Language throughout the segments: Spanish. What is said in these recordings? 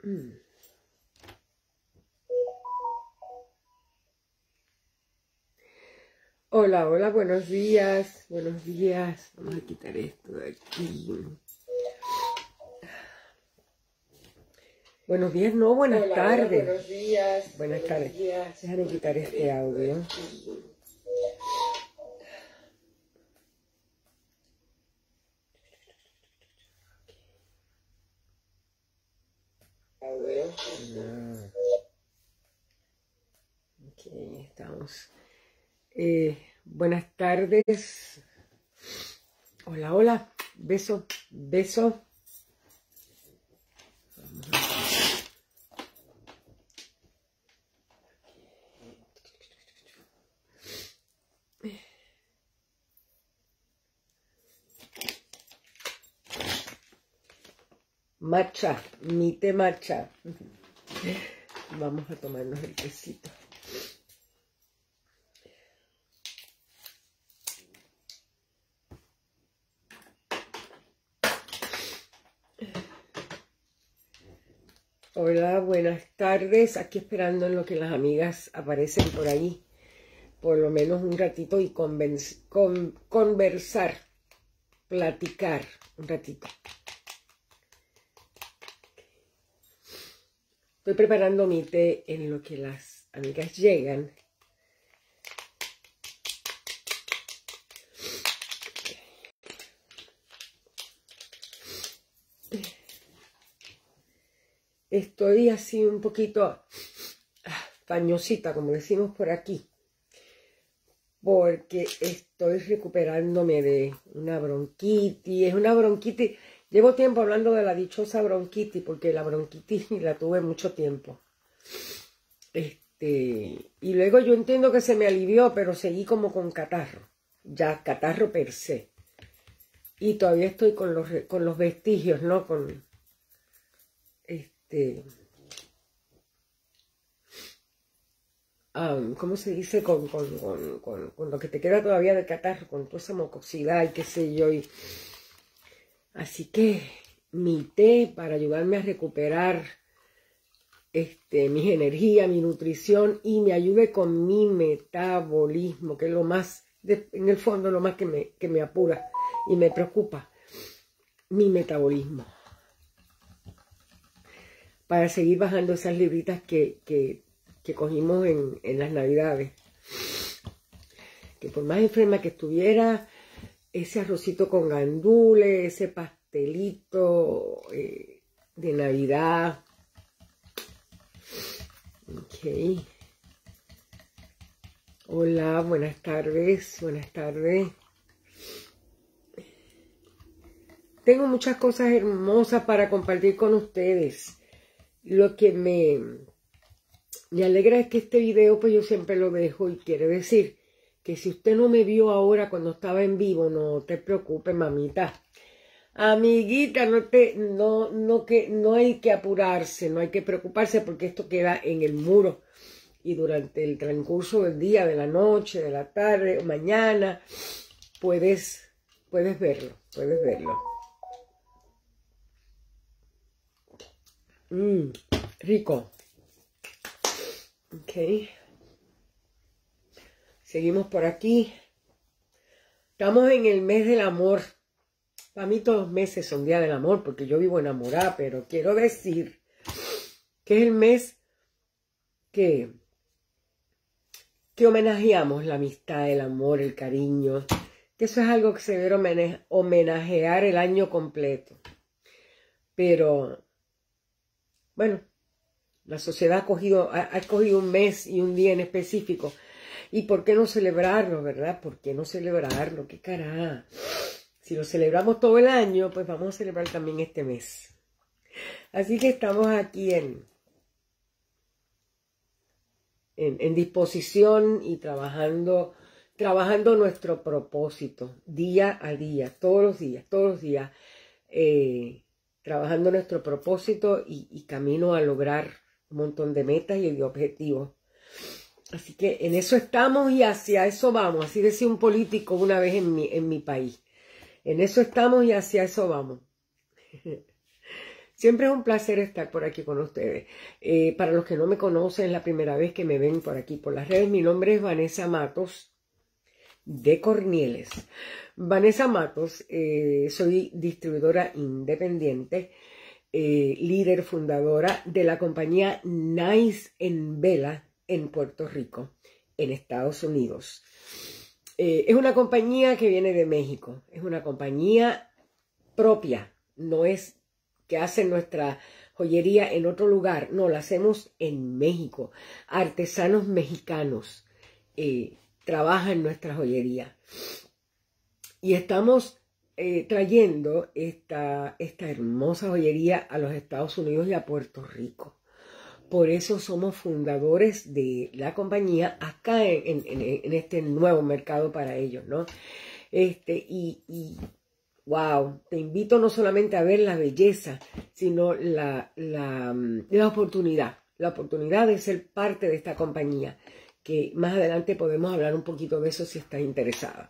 Hola, hola, buenos días, buenos días. Vamos a quitar esto de aquí. Buenos días, no, buenas tardes. Buenos días. Buenas tardes. Déjame quitar este audio. Ok, estamos. Buenas tardes. Hola, hola. Beso, beso. Matcha, mi té matcha. Vamos a tomarnos el tecito. Hola, buenas tardes. Aquí esperando en lo que las amigas aparecen por ahí. Por lo menos un ratito y conversar, platicar un ratito. Estoy preparando mi té en lo que las amigas llegan. Estoy así un poquito pañosita, como decimos por aquí, porque estoy recuperándome de una bronquitis. Es una bronquitis. Llevo tiempo hablando de la dichosa bronquitis, porque la bronquitis la tuve mucho tiempo. Y luego yo entiendo que se me alivió, pero seguí como con catarro. Ya, catarro per se. Y todavía estoy con los vestigios, ¿no? ¿Cómo se dice? Con lo que te queda todavía de catarro, con toda esa mucosidad y qué sé yo. Así que mi té para ayudarme a recuperar mis energías, mi nutrición y me ayude con mi metabolismo, que es lo más, en el fondo, lo más que me apura y me preocupa, mi metabolismo. Para seguir bajando esas libritas que cogimos en las navidades. Que por más enferma que estuviera, ese arrocito con gandules, ese pastelito de Navidad. Ok. Hola, buenas tardes, buenas tardes. Tengo muchas cosas hermosas para compartir con ustedes. Lo que me alegra es que este video, pues yo siempre lo dejo y quiere decir que si usted no me vio ahora cuando estaba en vivo, no te preocupes, mamita. Amiguita, no hay que apurarse, no hay que preocuparse porque esto queda en el muro. Y durante el transcurso del día, de la noche, de la tarde, o mañana, puedes verlo, puedes verlo. Rico. Ok. Seguimos por aquí. Estamos en el mes del amor. Para mí todos los meses son día del amor porque yo vivo enamorada, pero quiero decir que es el mes que homenajeamos la amistad, el amor, el cariño. Que eso es algo que se debe homenajear el año completo. Pero, bueno, la sociedad ha escogido un mes y un día en específico. ¿Y por qué no celebrarlo, verdad? ¿Por qué no celebrarlo? ¡Qué carajo! Si lo celebramos todo el año, pues vamos a celebrar también este mes. Así que estamos aquí en disposición y trabajando nuestro propósito día a día, todos los días, trabajando nuestro propósito y camino a lograr un montón de metas y de objetivos. Así que en eso estamos y hacia eso vamos. Así decía un político una vez en mi país. En eso estamos y hacia eso vamos. Siempre es un placer estar por aquí con ustedes. Para los que no me conocen, es la primera vez que me ven por aquí por las redes. Mi nombre es Vanessa Matos de Cornieles. Vanessa Matos, soy distribuidora independiente, líder fundadora de la compañía Nice en Vela en Puerto Rico, en Estados Unidos. Es una compañía que viene de México, es una compañía propia, no es que hacen nuestra joyería en otro lugar, no, la hacemos en México. Artesanos mexicanos trabajan nuestra joyería. Y estamos trayendo esta hermosa joyería a los Estados Unidos y a Puerto Rico. Por eso somos fundadores de la compañía acá en este nuevo mercado para ellos, ¿no? Wow, te invito no solamente a ver la belleza, sino la oportunidad de ser parte de esta compañía, que más adelante podemos hablar un poquito de eso si estás interesada.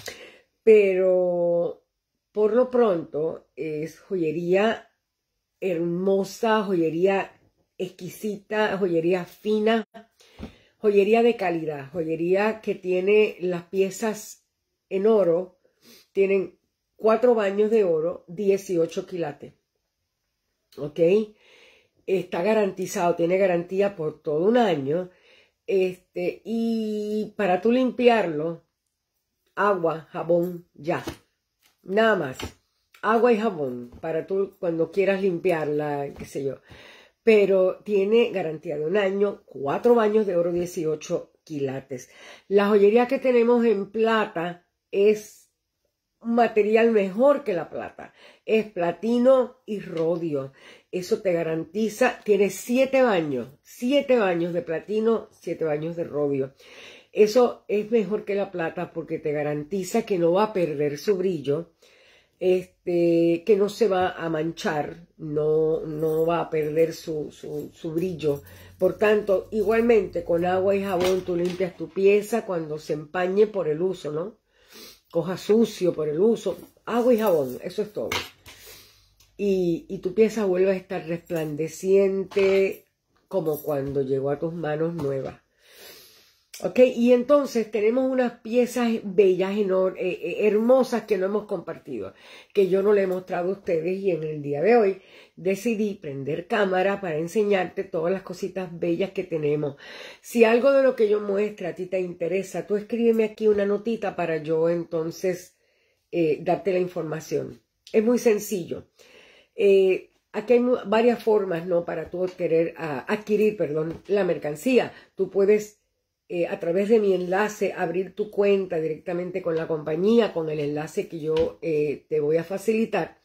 Pero por lo pronto es joyería hermosa, joyería exquisita, joyería fina, joyería de calidad, joyería que tiene las piezas en oro, tienen 4 baños de oro, 18 quilates, ¿ok? Está garantizado, tiene garantía por todo un año, y para tú limpiarlo, agua, jabón, ya, nada más, agua y jabón, para tú cuando quieras limpiarla, qué sé yo. Pero tiene garantía de un año, 4 baños de oro, 18 quilates. La joyería que tenemos en plata es un material mejor que la plata. Es platino y rodio. Eso te garantiza, tiene 7 baños de platino, 7 baños de rodio. Eso es mejor que la plata porque te garantiza que no va a perder su brillo. Que no se va a manchar, no va a perder su brillo. Por tanto, igualmente con agua y jabón tú limpias tu pieza cuando se empañe por el uso, ¿no? Coja sucio por el uso, agua y jabón, eso es todo. Y tu pieza vuelve a estar resplandeciente como cuando llegó a tus manos nuevas. Ok, y entonces tenemos unas piezas bellas, hermosas que no hemos compartido, que yo no le he mostrado a ustedes, y en el día de hoy decidí prender cámara para enseñarte todas las cositas bellas que tenemos. Si algo de lo que yo muestre a ti te interesa, tú escríbeme aquí una notita para yo entonces darte la información. Es muy sencillo. Aquí hay varias formas, ¿no? Para tú adquirir la mercancía. Tú puedes a través de mi enlace abrir tu cuenta directamente con la compañía, con el enlace que yo te voy a facilitar.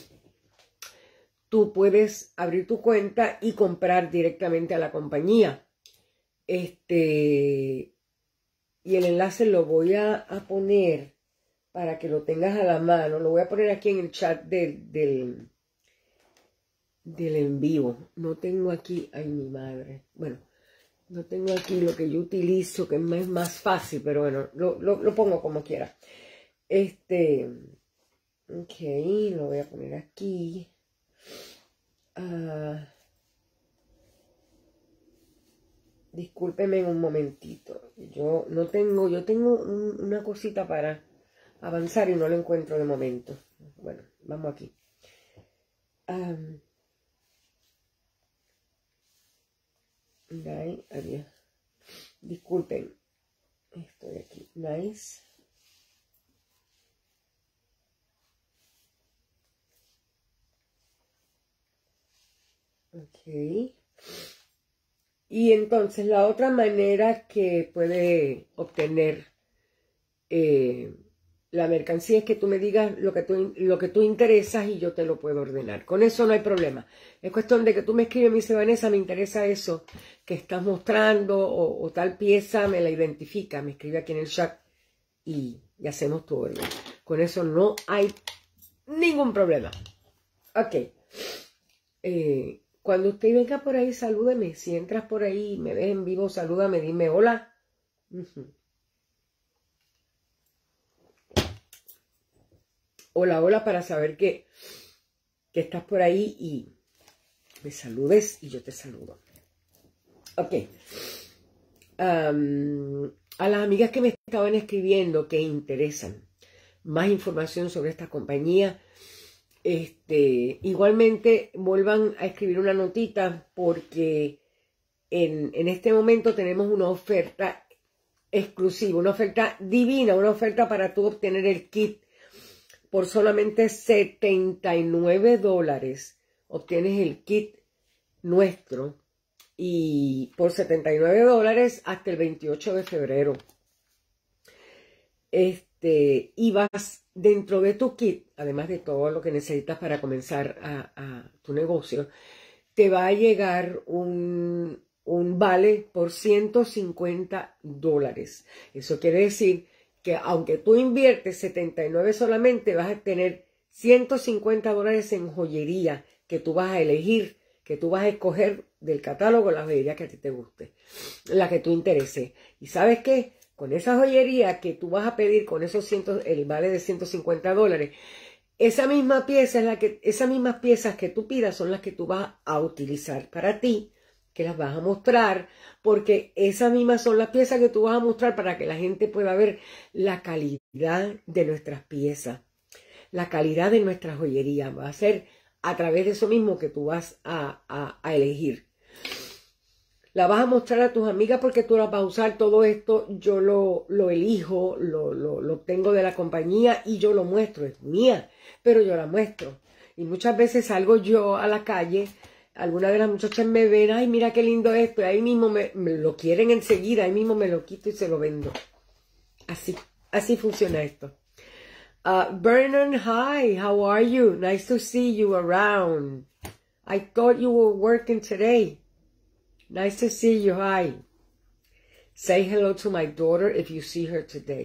Tú puedes abrir tu cuenta y comprar directamente a la compañía. Y el enlace lo voy a poner para que lo tengas a la mano. Lo voy a poner aquí en el chat del en vivo. No tengo aquí, ay mi madre, bueno, no tengo aquí lo que yo utilizo, que es más fácil, pero bueno, lo pongo como quiera. Ok, lo voy a poner aquí. Discúlpeme un momentito. Yo tengo una cosita para avanzar y no lo encuentro de momento. Bueno, vamos aquí. Disculpen, estoy aquí. Nice. Ok. Y entonces la otra manera que puede obtener la mercancía es que tú me digas lo que tú interesas y yo te lo puedo ordenar. Con eso no hay problema. Es cuestión de que tú me escribes, me dice Vanessa, me interesa eso que estás mostrando o tal pieza, me la identifica, me escribe aquí en el chat y hacemos tu orden. Con eso no hay ningún problema. Ok. Cuando usted venga por ahí, salúdeme. Si entras por ahí y me ves en vivo, salúdame, dime hola. Hola, hola, para saber que estás por ahí me saludes y yo te saludo. Ok. A las amigas que me estaban escribiendo que interesan más información sobre esta compañía, igualmente vuelvan a escribir una notita porque en este momento tenemos una oferta exclusiva, una oferta divina, una oferta para tú obtener el kit por solamente $79. Obtienes el kit nuestro y por $79 hasta el 28 de febrero. Y vas dentro de tu kit, además de todo lo que necesitas para comenzar a tu negocio, te va a llegar un vale por $150. Eso quiere decir que aunque tú inviertes 79 solamente, vas a tener $150 en joyería que tú vas a elegir, que tú vas a escoger del catálogo la joyería que a ti te guste, la que tú interese. ¿Y sabes qué? Con esa joyería que tú vas a pedir, con esos el vale de $150, esa misma pieza esas mismas piezas que tú pidas son las que tú vas a utilizar para ti, que las vas a mostrar, porque esas mismas son las piezas que tú vas a mostrar para que la gente pueda ver la calidad de nuestras piezas, la calidad de nuestra joyería. Va a ser a través de eso mismo que tú vas a elegir. La vas a mostrar a tus amigas porque tú las vas a usar. Todo esto yo lo elijo, lo obtengo de la compañía y yo lo muestro. Es mía, pero yo la muestro. Y muchas veces salgo yo a la calle, algunas de las muchachas me ven, ay, mira qué lindo esto, y ahí mismo me lo quieren enseguida, ahí mismo me lo quito y se lo vendo. Así funciona esto. Vernon, hi, how are you? Nice to see you around. I thought you were working today. Nice to see you. Hi. Say hello to my daughter if you see her today.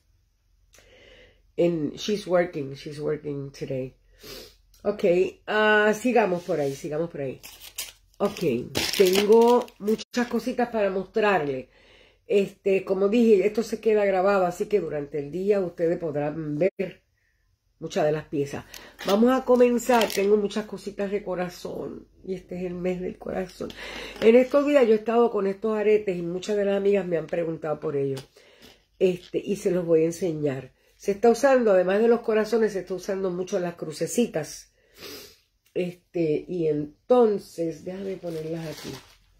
And she's working today. Ok, sigamos por ahí. Ok, tengo muchas cositas para mostrarle. Como dije, esto se queda grabado, así que durante el día ustedes podrán ver muchas de las piezas. Vamos a comenzar. Tengo muchas cositas de corazón. Y este es el mes del corazón. En estos días yo he estado con estos aretes y muchas de las amigas me han preguntado por ellos. Y se los voy a enseñar. Se está usando, además de los corazones, se está usando mucho las crucecitas. Y entonces, déjame ponerlas aquí.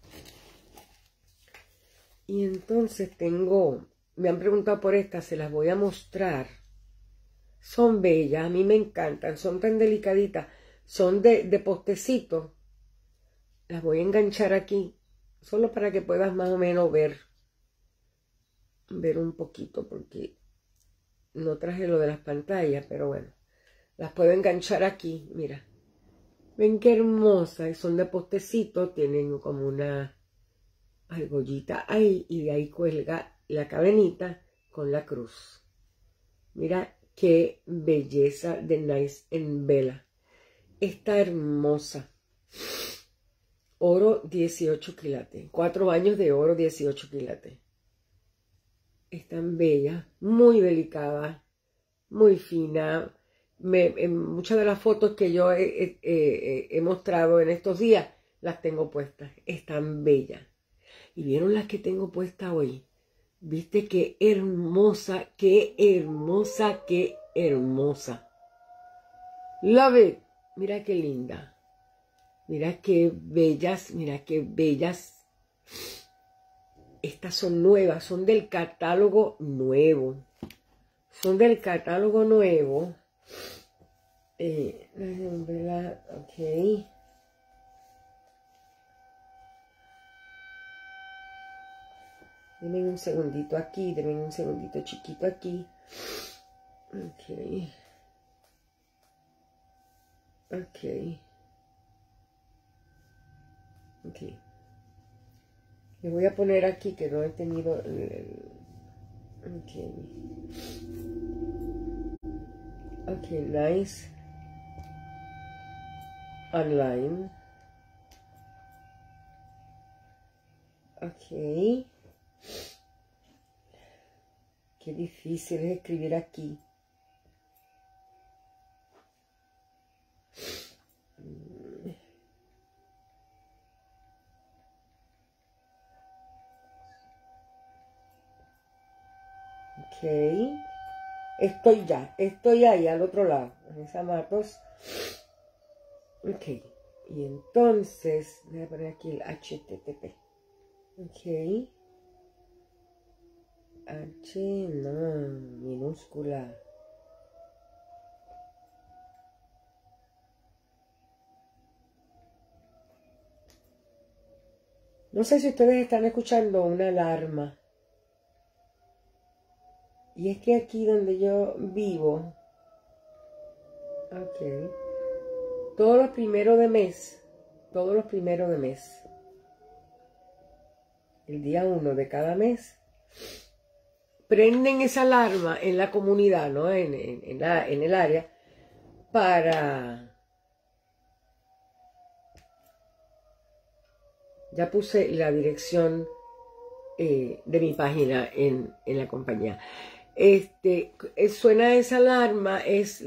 Y entonces me han preguntado por estas, se las voy a mostrar. Son bellas, a mí me encantan, son tan delicaditas, son de postecito. Las voy a enganchar aquí, solo para que puedas más o menos ver un poquito, porque no traje lo de las pantallas, pero bueno, las puedo enganchar aquí, mira. Ven qué hermosas, son de postecito, tienen como una argollita ahí, y de ahí cuelga la cadenita con la cruz. Mira qué belleza de Nice en Vela. Está hermosa. Oro 18 quilates. 4 años de oro 18 quilates. Es tan bella, muy delicada, muy fina. En muchas de las fotos que yo he mostrado en estos días, las tengo puestas. Es tan bella. ¿Y vieron las que tengo puestas hoy? ¿Viste qué hermosa, qué hermosa, qué hermosa? Love it. Mira qué linda. Mira qué bellas, mira qué bellas. Estas son nuevas, son del catálogo nuevo. Son del catálogo nuevo. Ok. Denme un segundito aquí, denme un segundito chiquito aquí. Ok. Le voy a poner aquí que no he tenido ok, nice. Online. Ok. Qué difícil es escribir aquí. Ok. Estoy ahí al otro lado, en zapatos. Ok. Y entonces, voy a poner aquí el HTTP. Ok. H, no, minúscula. No sé si ustedes están escuchando una alarma. Y es que aquí donde yo vivo, ok, todos los primeros de mes, el día 1 de cada mes, prenden esa alarma en la comunidad, ¿no? En el área, para... Ya puse la dirección de mi página en la compañía. Suena esa alarma, es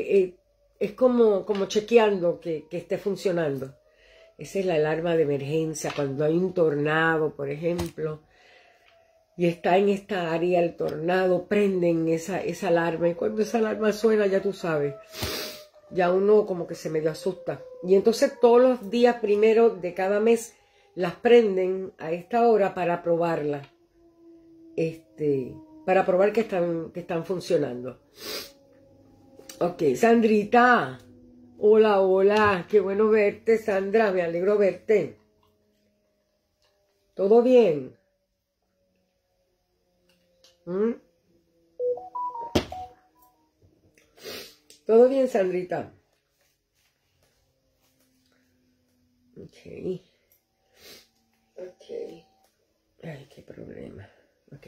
como chequeando que esté funcionando. Esa es la alarma de emergencia, cuando hay un tornado, por ejemplo, y está en esta área el tornado, prenden esa alarma, y cuando esa alarma suena, ya tú sabes, ya uno como que se medio asusta. Y entonces todos los días primeros de cada mes las prenden a esta hora para probarla. Para probar que están funcionando. Ok, Sandrita. Hola, hola. Qué bueno verte, Sandra. Me alegro verte. ¿Todo bien? ¿Todo bien, Sandrita? Ok. Ay, qué problema. Ok.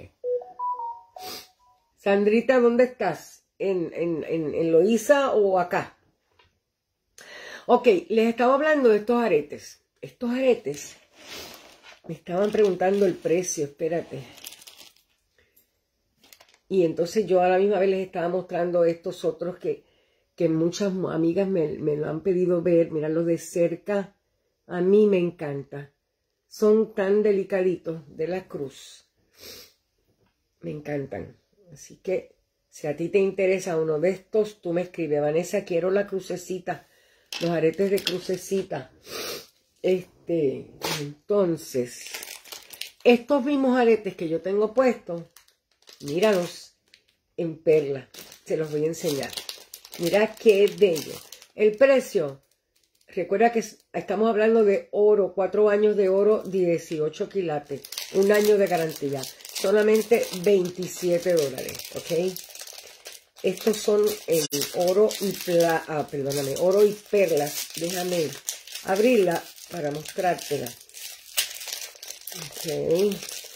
Sandrita, ¿dónde estás? ¿En Loíza o acá? Ok, les estaba hablando de estos aretes. Estos aretes, me estaban preguntando el precio, espérate. Y entonces yo a la misma vez les estaba mostrando estos otros que muchas amigas me lo han pedido ver, mirarlos de cerca. A mí me encanta. Son tan delicaditos de la cruz. Me encantan. Así que si a ti te interesa uno de estos, tú me escribes, Vanessa, quiero la crucecita, los aretes de crucecita. Entonces, estos mismos aretes que yo tengo puestos, míralos en perla. Se los voy a enseñar. Mira qué bello. El precio, recuerda que estamos hablando de oro, 4 años de oro, 18 quilates, 1 año de garantía. Solamente $27, ¿ok? Estos son el oro y oro y perlas. Déjame abrirla para mostrártela. Ok.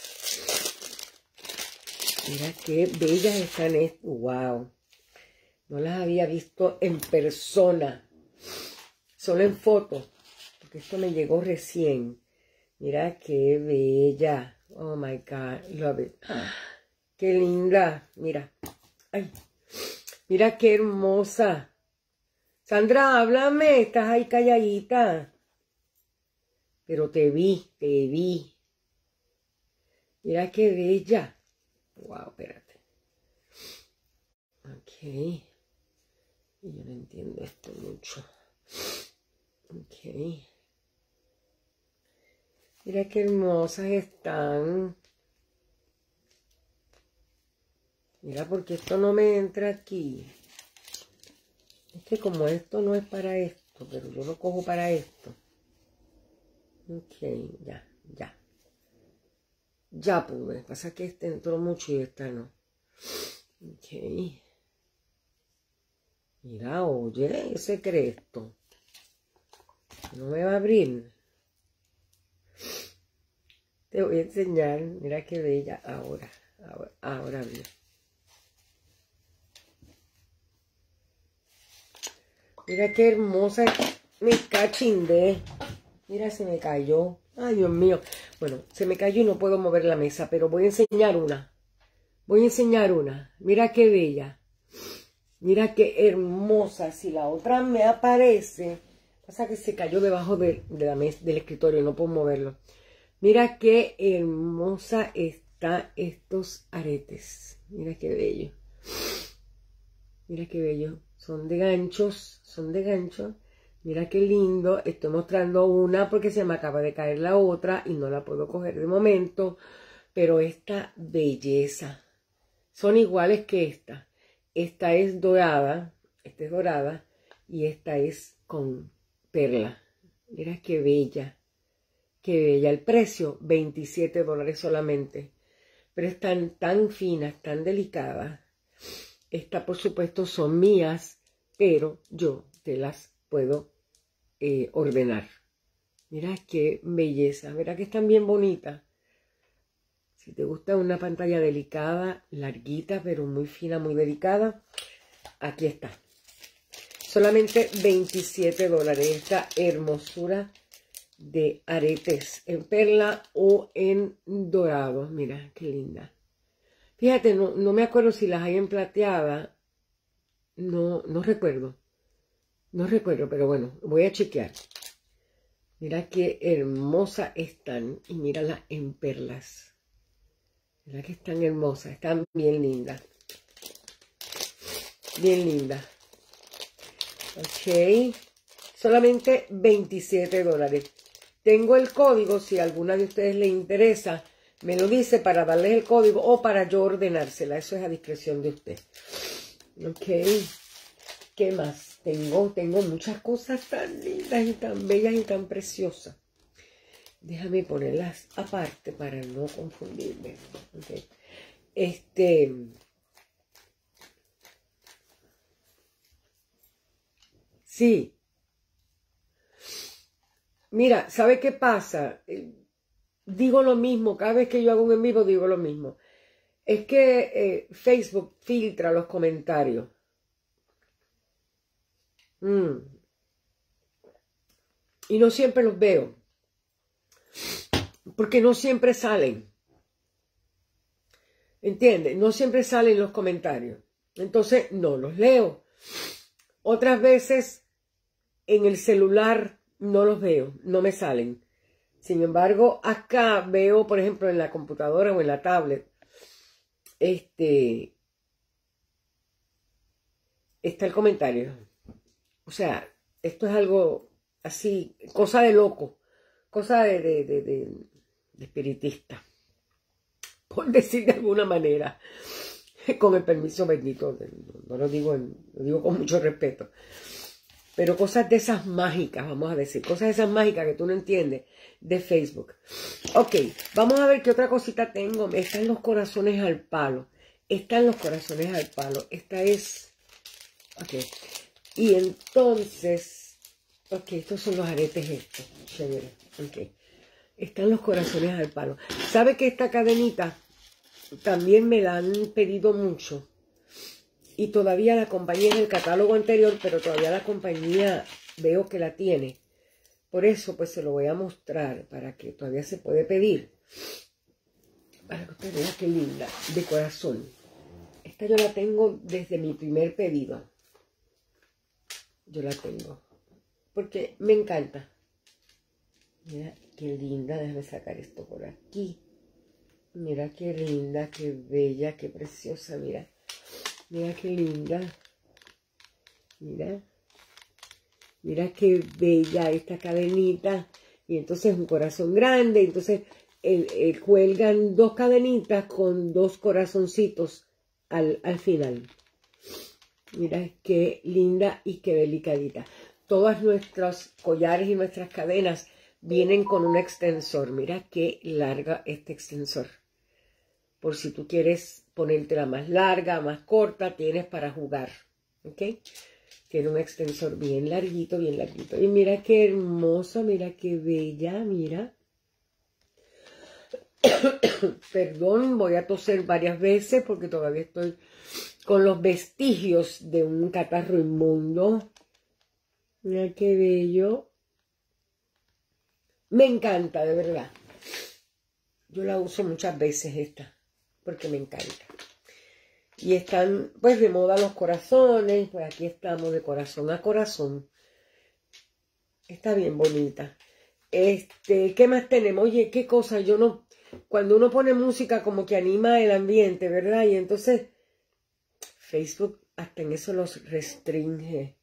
Mira qué bellas están estas. Wow. No las había visto en persona. Solo en foto. Porque esto me llegó recién. Mira qué bella. Oh my God, love it. Qué linda, mira. Ay, mira qué hermosa. Sandra, háblame, estás ahí calladita. Pero te vi. Mira qué bella. Wow, espérate. Ok. Yo no entiendo esto mucho. Ok. Mira qué hermosas están. Mira, porque esto no me entra aquí. Es que como esto no es para esto, pero yo lo cojo para esto. Ok, ya. Ya pude. Pasa que este entró mucho y esta no. Ok. Mira, oye, ese cree esto. No me va a abrir. Te voy a enseñar. Mira qué bella ahora. Ahora bien. Mira qué hermosa. Me cachindé. Mira, se me cayó. Ay, Dios mío. Bueno, se me cayó y no puedo mover la mesa, pero voy a enseñar una. Mira qué bella. Mira qué hermosa. Si la otra me aparece. Pasa que se cayó debajo de la mesa, del escritorio. No puedo moverlo. Mira qué hermosa está. está estos aretes. Mira qué bello. Mira qué bello. Son de ganchos, son de gancho. Mira qué lindo. Estoy mostrando una porque se me acaba de caer la otra y no la puedo coger de momento. Pero esta belleza. Son iguales que esta. Esta es dorada. Esta es dorada. Y esta es con perla. Mira qué bella. Qué bella. El precio, $27 solamente. Pero están tan finas, tan delicadas. Estas, por supuesto, son mías, pero yo te las puedo ordenar. Mira qué belleza. Verá que están bien bonitas. Si te gusta una pantalla delicada, larguita, pero muy fina, muy delicada, aquí está. Solamente $27. Esta hermosura de aretes en perla o en dorado. Mira, qué linda. Fíjate, no me acuerdo si las hay en plateada. No recuerdo. No recuerdo, pero bueno, voy a chequear. Mira qué hermosas están. Y míralas en perlas. Mira que están hermosas. Están bien lindas. Bien lindas. Ok. Solamente $27. Tengo el código, si a alguna de ustedes le interesa, me lo dice para darles el código o para yo ordenársela. Eso es a discreción de usted. Ok. ¿Qué más? Tengo muchas cosas tan lindas y tan bellas y tan preciosas. Déjame ponerlas aparte para no confundirme. Okay. Sí. Mira, ¿sabe qué pasa? Digo lo mismo, cada vez que yo hago un en vivo digo lo mismo. Es que Facebook filtra los comentarios. Y no siempre los veo. Porque no siempre salen. ¿Entiendes? No siempre salen los comentarios. Entonces no los leo. Otras veces en el celular no los veo, no me salen. Sin embargo, acá veo, por ejemplo, en la computadora o en la tablet, está el comentario. O sea, esto es algo así, cosa de loco, cosa de espiritista, por decir de alguna manera, con el permiso bendito, no lo digo con mucho respeto. Pero cosas de esas mágicas, vamos a decir, cosas de esas mágicas que tú no entiendes de Facebook. Ok, vamos a ver qué otra cosita tengo. Están los corazones al palo. Están los corazones al palo. Esta es... Ok. Y entonces... Ok, estos son los aretes estos. Chévere. Ok. Están los corazones al palo. ¿Sabe que esta cadenita también me la han pedido mucho? Y todavía la compañía en el catálogo anterior, pero todavía la compañía veo que la tiene. Por eso, pues se lo voy a mostrar para que todavía se puede pedir. Para que usted vea qué linda, de corazón. Esta yo la tengo desde mi primer pedido. Yo la tengo. Porque me encanta. Mira qué linda, déjame sacar esto por aquí. Mira qué linda, qué bella, qué preciosa, mira. Mira qué linda. Mira. Mira qué bella esta cadenita. Y entonces un corazón grande. Entonces cuelgan dos cadenitas con dos corazoncitos al final. Mira qué linda y qué delicadita. Todas nuestros collares y nuestras cadenas vienen con un extensor. Mira qué larga este extensor. Por si tú quieres ponértela más larga, más corta, tienes para jugar. ¿Ok? Tiene un extensor bien larguito, bien larguito. Y mira qué hermosa, mira qué bella, mira. Perdón, voy a toser varias veces porque todavía estoy con los vestigios de un catarro inmundo. Mira qué bello. Me encanta, de verdad. Yo la uso muchas veces esta, porque me encanta. Y están, pues, de moda los corazones. Pues aquí estamos de corazón a corazón. Está bien bonita. ¿Qué más tenemos? Oye, qué cosa, yo no... Cuando uno pone música como que anima el ambiente, ¿verdad? Y entonces Facebook hasta en eso los restringe.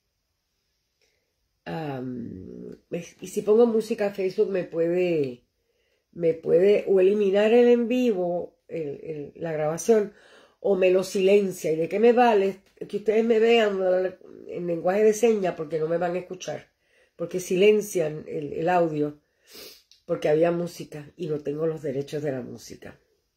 Y si pongo música a Facebook me puede o eliminar el en vivo, la grabación, o me lo silencia. ¿Y de qué me vale que ustedes me vean en lenguaje de señas? Porque no me van a escuchar, porque silencian el audio, porque había música y no tengo los derechos de la música.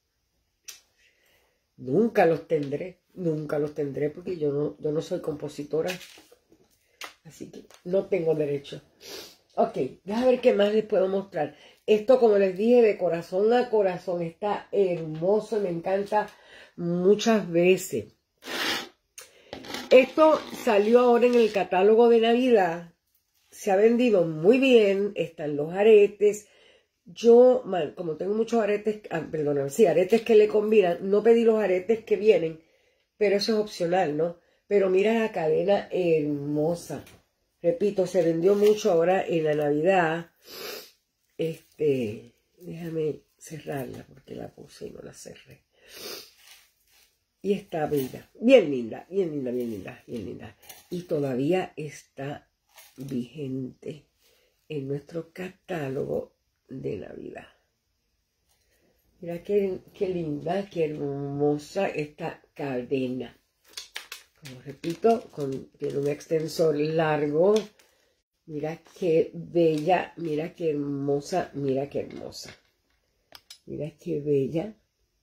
Nunca los tendré porque yo no soy compositora, así que no tengo derecho. Ok, déjame ver qué más les puedo mostrar. Esto, como les dije, de corazón a corazón, está hermoso, me encanta muchas veces. Esto salió ahora en el catálogo de Navidad, se ha vendido muy bien, están los aretes. Yo, como tengo muchos aretes, aretes que le combinan, no pedí los aretes que vienen, pero eso es opcional, ¿no? Pero mira la cadena hermosa. Repito, se vendió mucho ahora en la Navidad. Déjame cerrarla porque la puse y no la cerré. Y está bella. Bien linda, bien linda, bien linda, bien linda. Y todavía está vigente en nuestro catálogo de Navidad. Mira qué linda, qué hermosa esta cadena. Como repito, tiene un extensor largo. Mira qué bella, mira qué hermosa, mira qué hermosa. Mira qué bella.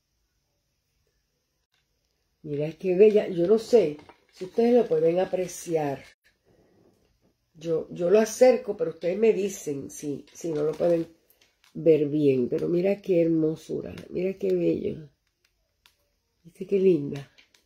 Mira qué bella. Yo no sé si ustedes lo pueden apreciar. Yo lo acerco, pero ustedes me dicen si no lo pueden ver bien. Pero mira qué hermosura, mira qué bello. ¿Viste qué linda?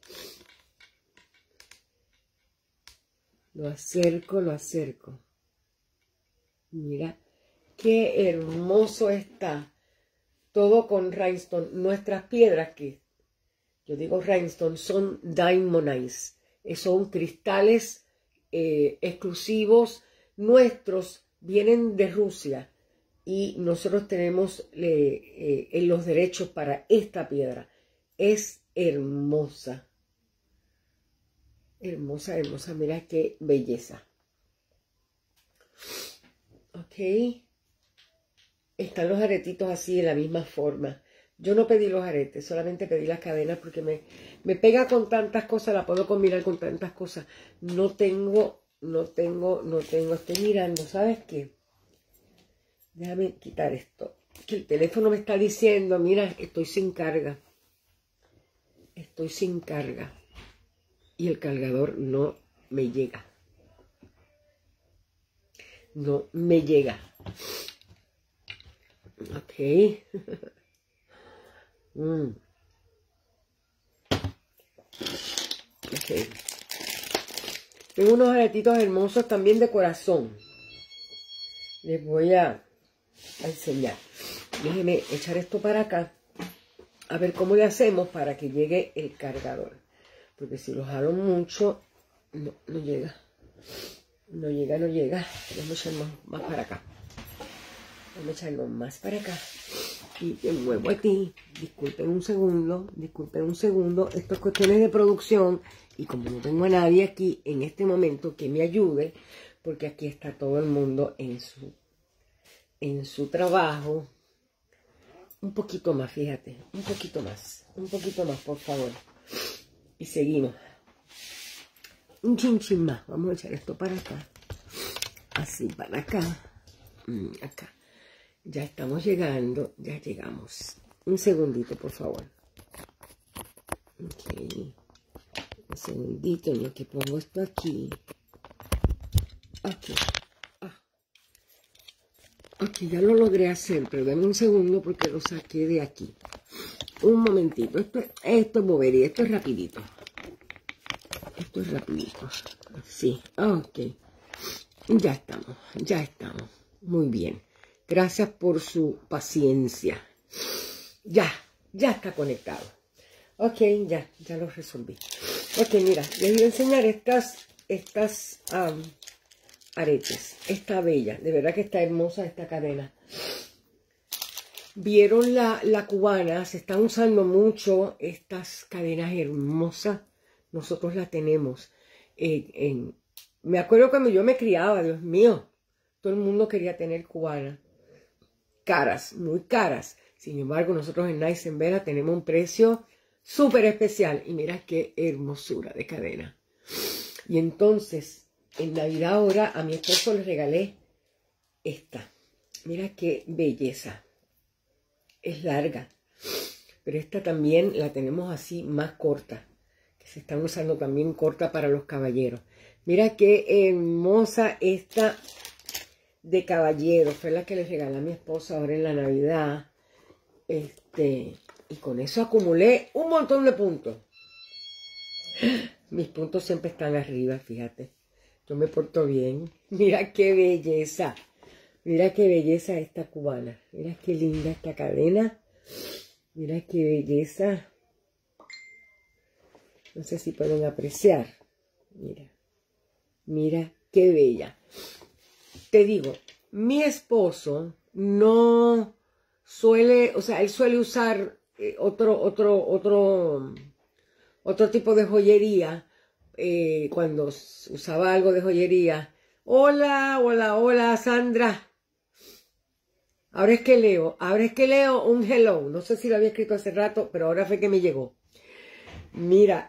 Lo acerco, lo acerco. Mira, qué hermoso está. Todo con rhinestone. Nuestras piedras, que yo digo rhinestone, son diamondized. Son cristales exclusivos nuestros, vienen de Rusia. Y nosotros tenemos los derechos para esta piedra. Es hermosa. Hermosa, hermosa. Mira qué belleza. Ok. Están los aretitos así de la misma forma. Yo no pedí los aretes, solamente pedí las cadenas porque me pega con tantas cosas, la puedo combinar con tantas cosas. No tengo, estoy mirando, ¿sabes qué? Déjame quitar esto. Que el teléfono me está diciendo, mira, estoy sin carga. Estoy sin carga. Y el cargador no me llega. No me llega. Ok. Ok. Tengo unos aretitos hermosos también de corazón. Les voy a enseñar. Déjenme echar esto para acá. A ver cómo le hacemos para que llegue el cargador. Porque si lo jalo mucho, no llega. No llega, no llega. Vamos a echarlo más para acá. Vamos a echarlo más para acá. Y de nuevo aquí. Disculpen un segundo. Disculpen un segundo. Esto es cuestiones de producción. Y como no tengo a nadie aquí en este momento que me ayude, porque aquí está todo el mundo en su trabajo. Un poquito más, fíjate. Un poquito más. Un poquito más, por favor. Y seguimos. Un chinchín más. Vamos a echar esto para acá. Así, para acá. Acá. Ya estamos llegando. Ya llegamos. Un segundito, por favor. Ok. Un segundito en lo que pongo esto aquí. Ok. Ok, ya lo logré hacer, pero dame un segundo porque lo saqué de aquí. Un momentito. Esto es bobería. Esto es rapidito. Esto es rapidito. Sí. Ok. Ya estamos. Ya estamos. Muy bien. Gracias por su paciencia. Ya está conectado. Ok, ya lo resolví. Ok, mira, les voy a enseñar estas aretes. Está bella, de verdad que está hermosa esta cadena. Vieron la cubana, se están usando mucho estas cadenas hermosas. Nosotros las tenemos. Me acuerdo cuando yo me criaba, Dios mío, todo el mundo quería tener cubana. Caras, muy caras. Sin embargo, nosotros en Nice en Vera tenemos un precio súper especial. Y mira qué hermosura de cadena. Y entonces, en Navidad ahora, a mi esposo le regalé esta. Mira qué belleza. Es larga. Pero esta también la tenemos así más corta. Que se están usando también corta para los caballeros. Mira qué hermosa esta de caballero. Fue la que le regalé a mi esposa ahora en la Navidad. Y con eso acumulé un montón de puntos. Mis puntos siempre están arriba, fíjate. Yo me porto bien. Mira qué belleza. Mira qué belleza esta cubana. Mira qué linda esta cadena. Mira qué belleza. No sé si pueden apreciar. Mira. Mira qué bella. Te digo, mi esposo no suele, o sea, él suele usar otro tipo de joyería. Cuando usaba algo de joyería. Hola, hola, hola, Sandra. Ahora es que leo un hello. No sé si lo había escrito hace rato, pero ahora fue que me llegó. Mira,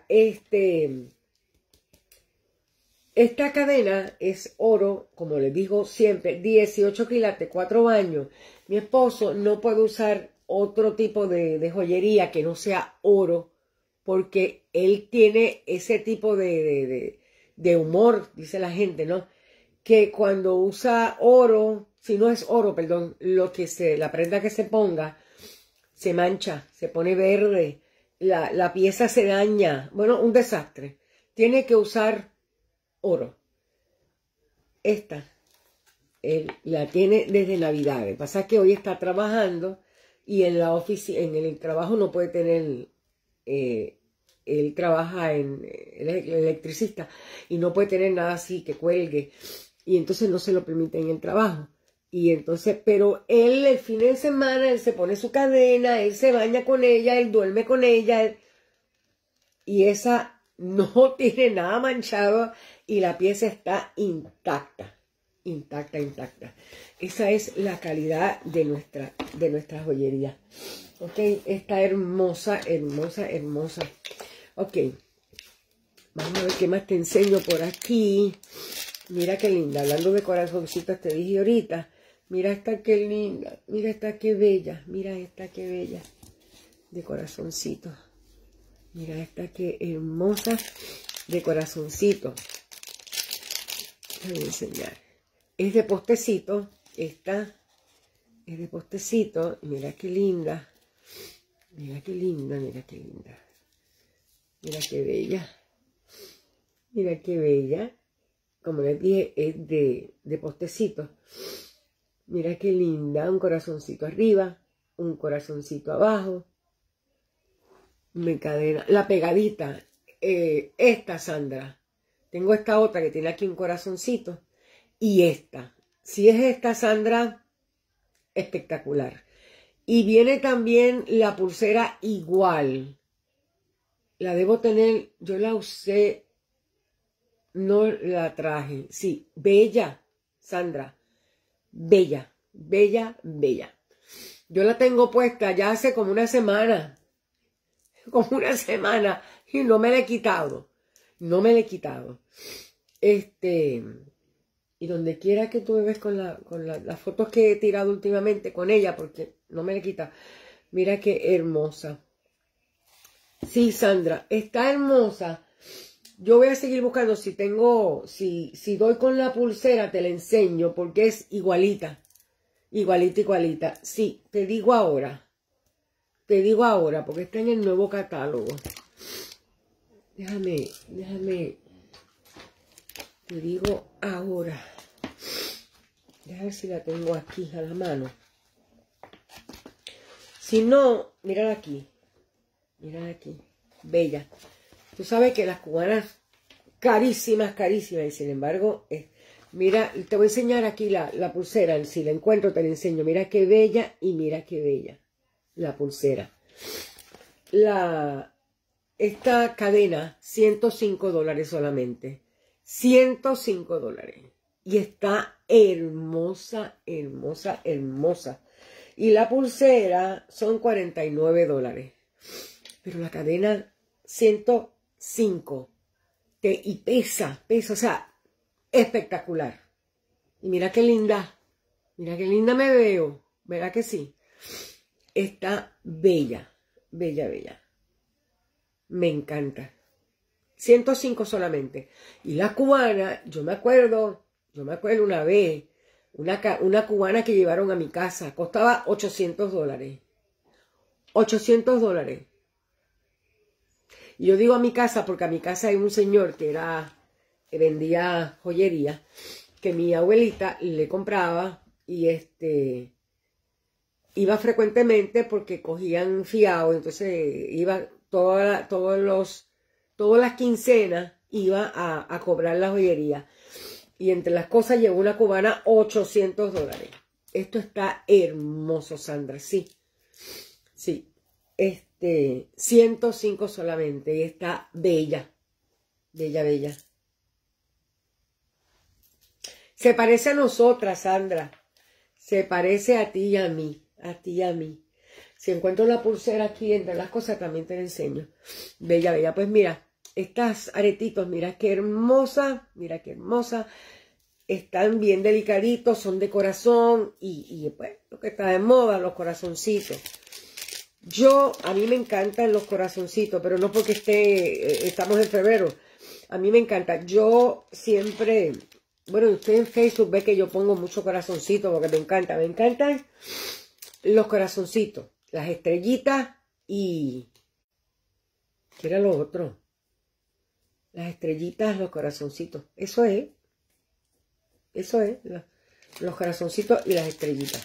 esta cadena es oro, como les digo siempre, 18 quilates, 4 baños. Mi esposo no puede usar otro tipo de joyería que no sea oro, porque él tiene ese tipo de humor, dice la gente, ¿no? Que cuando usa oro, si no es oro, perdón, la prenda que se ponga, se mancha, se pone verde, la pieza se daña. Bueno, un desastre. Tiene que usar oro. Esta, él la tiene desde Navidad. Lo que pasa es que hoy está trabajando y en la oficina, en el trabajo no puede tener, él trabaja el electricista y no puede tener nada así que cuelgue. Y entonces no se lo permite en el trabajo. Y entonces, pero él el fin de semana, él se pone su cadena, él se baña con ella, él duerme con ella. Y esa no tiene nada manchado y la pieza está intacta. Intacta, intacta. Esa es la calidad de nuestra joyería. Ok, está hermosa, hermosa, hermosa. Ok, vamos a ver qué más te enseño por aquí. Mira qué linda, hablando de corazoncitos te dije ahorita. Mira esta qué linda, mira esta qué bella, mira esta qué bella de corazoncitos. Mira esta qué hermosa de corazoncito. Voy a enseñar. Es de postecito, esta es de postecito. Mira qué linda, mira qué linda, mira qué linda. Mira qué bella, mira qué bella. Como les dije, es de postecito. Mira qué linda. Un corazoncito arriba, un corazoncito abajo. Me cadena. La pegadita. Esta, Sandra. Tengo esta otra que tiene aquí un corazoncito. Y esta. Si es esta, Sandra, espectacular. Y viene también la pulsera igual. La debo tener. Yo la usé. No la traje. Sí, bella, Sandra. Bella, bella, bella. Yo la tengo puesta ya hace como una semana. Como una semana. Y no me la he quitado. No me la he quitado. Y donde quiera que tú me ves con las fotos que he tirado últimamente con ella, porque no me la he quitado. Mira qué hermosa. Sí, Sandra, está hermosa. Yo voy a seguir buscando, si doy con la pulsera te la enseño porque es igualita, igualita, igualita. Sí, te digo ahora porque está en el nuevo catálogo. Déjame, te digo ahora. Déjame ver si la tengo aquí a la mano. Si no, mírala aquí, bella. Tú sabes que las cubanas carísimas, carísimas, y sin embargo, Mira, te voy a enseñar aquí la pulsera. Si la encuentro te la enseño. Mira qué bella y mira qué bella la pulsera. Esta cadena, $105 solamente. $105. Y está hermosa, hermosa, hermosa. Y la pulsera son $49. Pero la cadena 105. Y pesa, o sea, espectacular. Y mira qué linda me veo. ¿Verdad que sí? Está bella, bella, bella. Me encanta. 105 solamente. Y la cubana, yo me acuerdo una vez, una cubana que llevaron a mi casa, costaba $800. $800. Y yo digo a mi casa porque a mi casa hay un señor que vendía joyería, que mi abuelita le compraba y iba frecuentemente porque cogían fiado, entonces iba todas las quincenas iba a cobrar la joyería. Y entre las cosas llevó una cubana $800. Esto está hermoso, Sandra, sí. Sí, 105 solamente y está bella, bella, bella. Se parece a nosotras, Sandra. Se parece a ti y a mí, a ti y a mí. Si encuentro la pulsera aquí entre las cosas también te la enseño. Bella, bella. Pues mira, estas aretitos, mira qué hermosa, mira qué hermosa. Están bien delicaditos, son de corazón y pues lo que está de moda, los corazoncitos. A mí me encantan los corazoncitos, pero no porque estamos en febrero. A mí me encanta. Yo siempre, bueno, usted en Facebook ve que yo pongo mucho corazoncito porque me encanta. Me encantan los corazoncitos, las estrellitas y... ¿qué era lo otro? Las estrellitas, los corazoncitos. Eso es. Los corazoncitos y las estrellitas.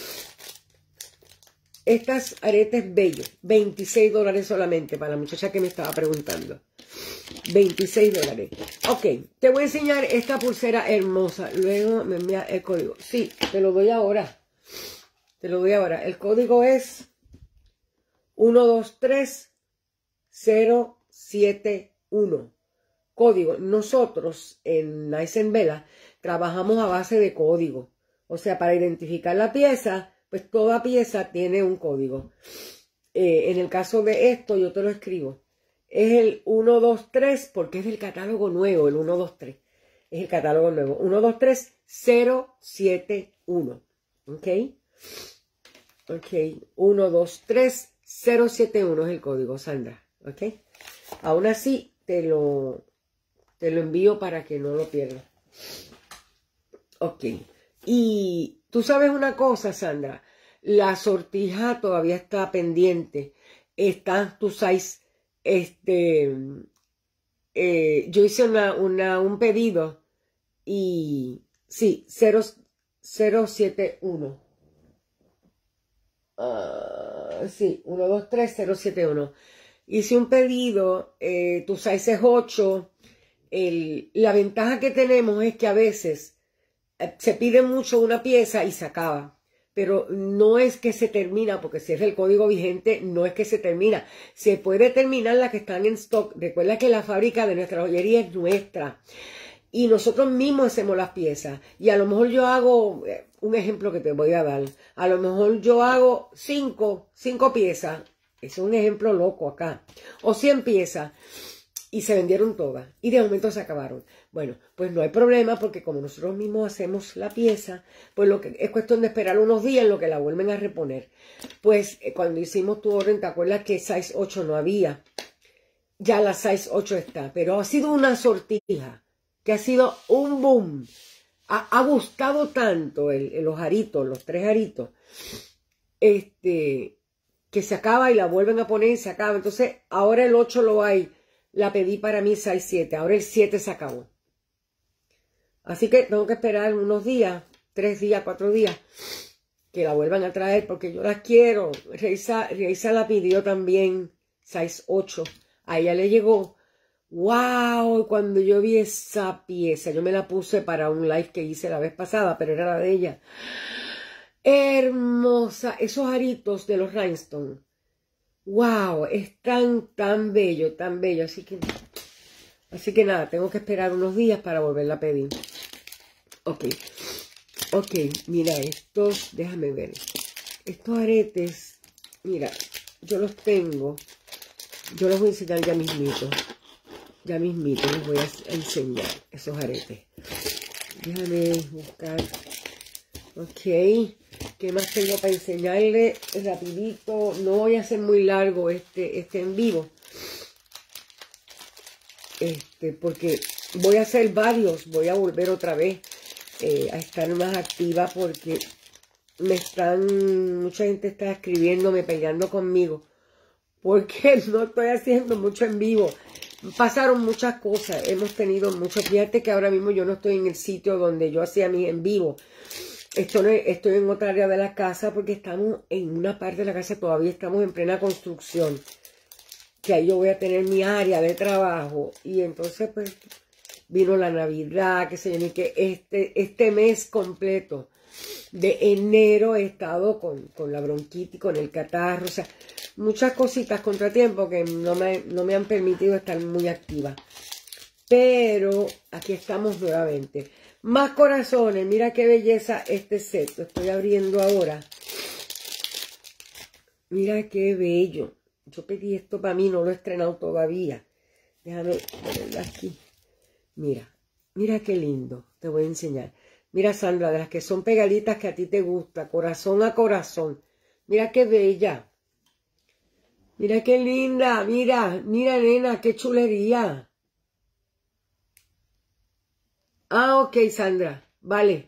Estas aretes bellos, $26 solamente para la muchacha que me estaba preguntando. $26. Ok, te voy a enseñar esta pulsera hermosa. Luego me envía el código. Sí, te lo doy ahora. Te lo doy ahora. El código es 123071. Código. Nosotros en Nice and Bella trabajamos a base de código. O sea, para identificar la pieza, pues toda pieza tiene un código. En el caso de esto, yo te lo escribo. Es el 123 porque es del catálogo nuevo, el 123. Es el catálogo nuevo. 123071. ¿Ok? Ok. 123071 es el código, Sandra. ¿Ok? Aún así, te lo envío para que no lo pierdas. Ok. Y tú sabes una cosa, Sandra. La sortija todavía está pendiente. Está tu size. Yo hice un pedido y sí, 071. Sí, 123071. Hice un pedido, tu size es 8. La ventaja que tenemos es que a veces se pide mucho una pieza y se acaba. Pero no es que se termina, porque si es el código vigente, no es que se termina. Se puede terminar las que están en stock. Recuerda que la fábrica de nuestra joyería es nuestra. Y nosotros mismos hacemos las piezas. Y a lo mejor yo hago, un ejemplo que te voy a dar. A lo mejor yo hago 5 piezas. Es un ejemplo loco acá. O 100 piezas. Y se vendieron todas. Y de momento se acabaron. Bueno, pues no hay problema porque como nosotros mismos hacemos la pieza, pues lo que es cuestión de esperar unos días en lo que la vuelven a reponer. Pues cuando hicimos tu orden, ¿te acuerdas que size 8 no había? Ya la size 8 está. Pero ha sido una sortija que ha sido un boom. Ha gustado tanto los aritos, los 3 aritos, que se acaba y la vuelven a poner y se acaba. Entonces, ahora el 8 lo hay. La pedí para mí size 7. Ahora el 7 se acabó. Así que tengo que esperar unos días, 3 días, 4 días, que la vuelvan a traer porque yo las quiero. Reisa la pidió también size 8. A ella le llegó ¡Wow! Cuando yo vi esa pieza, yo me la puse para un live que hice la vez pasada, pero era la de ella. Hermosa, esos aritos de los rhinestones. ¡Wow! Están tan bello, tan bello. Así que nada, tengo que esperar unos días para volverla a pedir. Ok, mira estos, déjame ver. Estos aretes, mira, yo los tengo. Yo los voy a enseñar ya mismito. Ya mismito les voy a enseñar esos aretes. Déjame buscar. Ok. ¿Qué más tengo para enseñarle? Rapidito. No voy a hacer muy largo este en vivo. Porque voy a hacer varios. Voy a volver otra vez a estar más activa porque mucha gente está escribiéndome, peleando conmigo. Porque no estoy haciendo mucho en vivo. Pasaron muchas cosas, hemos tenido mucho. Fíjate que ahora mismo yo no estoy en el sitio donde yo hacía mis en vivo. Estoy en otra área de la casa porque estamos en una parte de la casa, todavía estamos en plena construcción. Que ahí yo voy a tener mi área de trabajo. Y entonces pues vino la Navidad, que se yo, que este mes completo de enero he estado con la bronquitis, con el catarro, o sea, muchas cositas, contratiempos que no me han permitido estar muy activa. Pero aquí estamos nuevamente. Más corazones, mira qué belleza este set, lo estoy abriendo ahora. Mira qué bello. Yo pedí esto para mí, no lo he estrenado todavía. Déjame ponerlo aquí. Mira qué lindo, te voy a enseñar. Mira, Sandra, de las que son pegaditas que a ti te gusta, corazón a corazón. Mira qué bella. Mira qué linda. Mira, nena, qué chulería. Ah, ok, Sandra. Vale.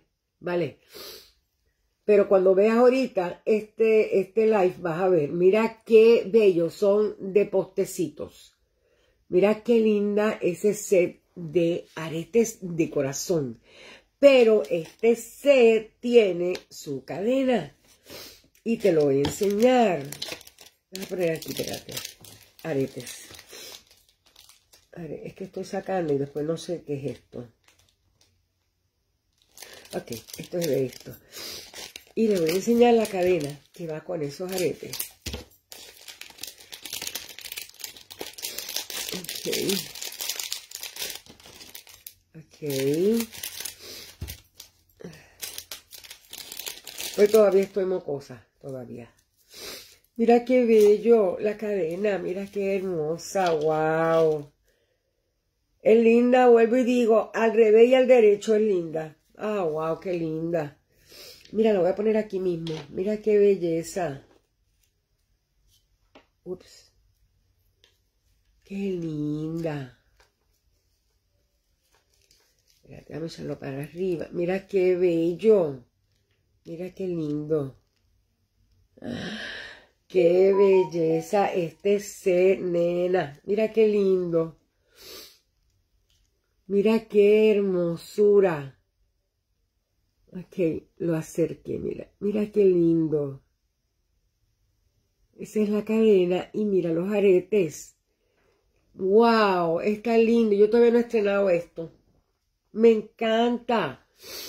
Pero cuando veas ahorita este live vas a ver. Mira qué bello, son de postecitos. Mira qué linda ese set de aretes de corazón. Pero este set tiene su cadena. Y te lo voy a enseñar. Voy a poner aquí, espérate. Aretes. Es que estoy sacando y después no sé qué es esto. Ok, esto es de esto. Y le voy a enseñar la cadena que va con esos aretes. Ok. Hoy todavía estoy mocosa, todavía. Mira qué bello la cadena, mira qué hermosa, wow. Es linda, vuelvo y digo, al revés y al derecho es linda. Ah, wow, qué linda. Mira, lo voy a poner aquí mismo. Mira qué belleza. Ups. Qué linda. Espérate, vamos a echarlo para arriba. Mira qué bello. Mira qué lindo. Qué belleza este set, nena. Mira qué lindo. Mira qué hermosura. Ok, lo acerqué, mira. Mira qué lindo. Esa es la cadena y mira los aretes. ¡Wow! Está lindo. Yo todavía no he estrenado esto. Me encanta.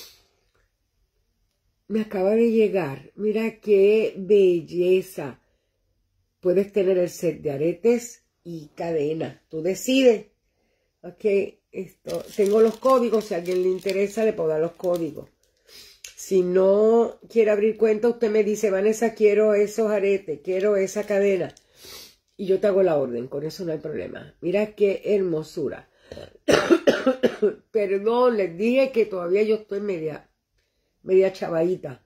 Me acaba de llegar. Mira qué belleza. Puedes tener el set de aretes y cadena. Tú decides. Ok, tengo los códigos. Si a alguien le interesa, le puedo dar los códigos. Si no quiere abrir cuenta, usted me dice, Vanessa, quiero esos aretes, quiero esa cadena. Y yo te hago la orden, con eso no hay problema. Mira qué hermosura. Perdón, les dije que todavía yo estoy media chavadita.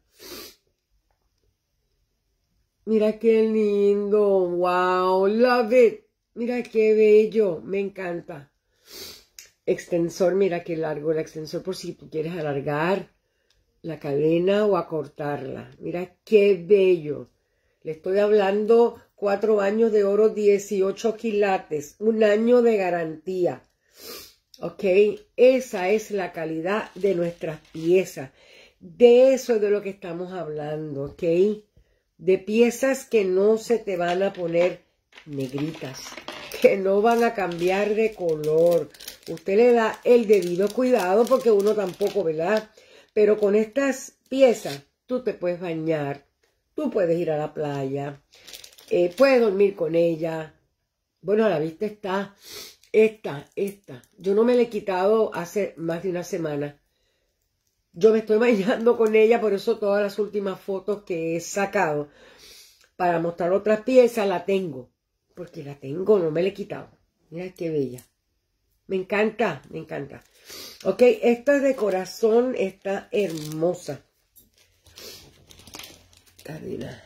Mira qué lindo, wow, love it. Mira qué bello, me encanta. Extensor, mira qué largo el extensor por si tú quieres alargar la cadena o acortarla. Mira qué bello. Le estoy hablando 4 años de oro, 18 quilates, 1 año de garantía. Ok, esa es la calidad de nuestras piezas. De eso es de lo que estamos hablando, ok. De piezas que no se te van a poner negritas. que no van a cambiar de color. Usted le da el debido cuidado porque uno tampoco, ¿verdad? Pero con estas piezas tú te puedes bañar, tú puedes ir a la playa, puedes dormir con ella. Bueno, a la vista está esta. Yo no me la he quitado hace más de una semana. Yo me estoy bañando con ella, por eso todas las últimas fotos que he sacado para mostrar otras piezas la tengo. Porque la tengo, no me la he quitado. Mira qué bella. Me encanta, me encanta. Ok, esta es de corazón, está hermosa. Cadena.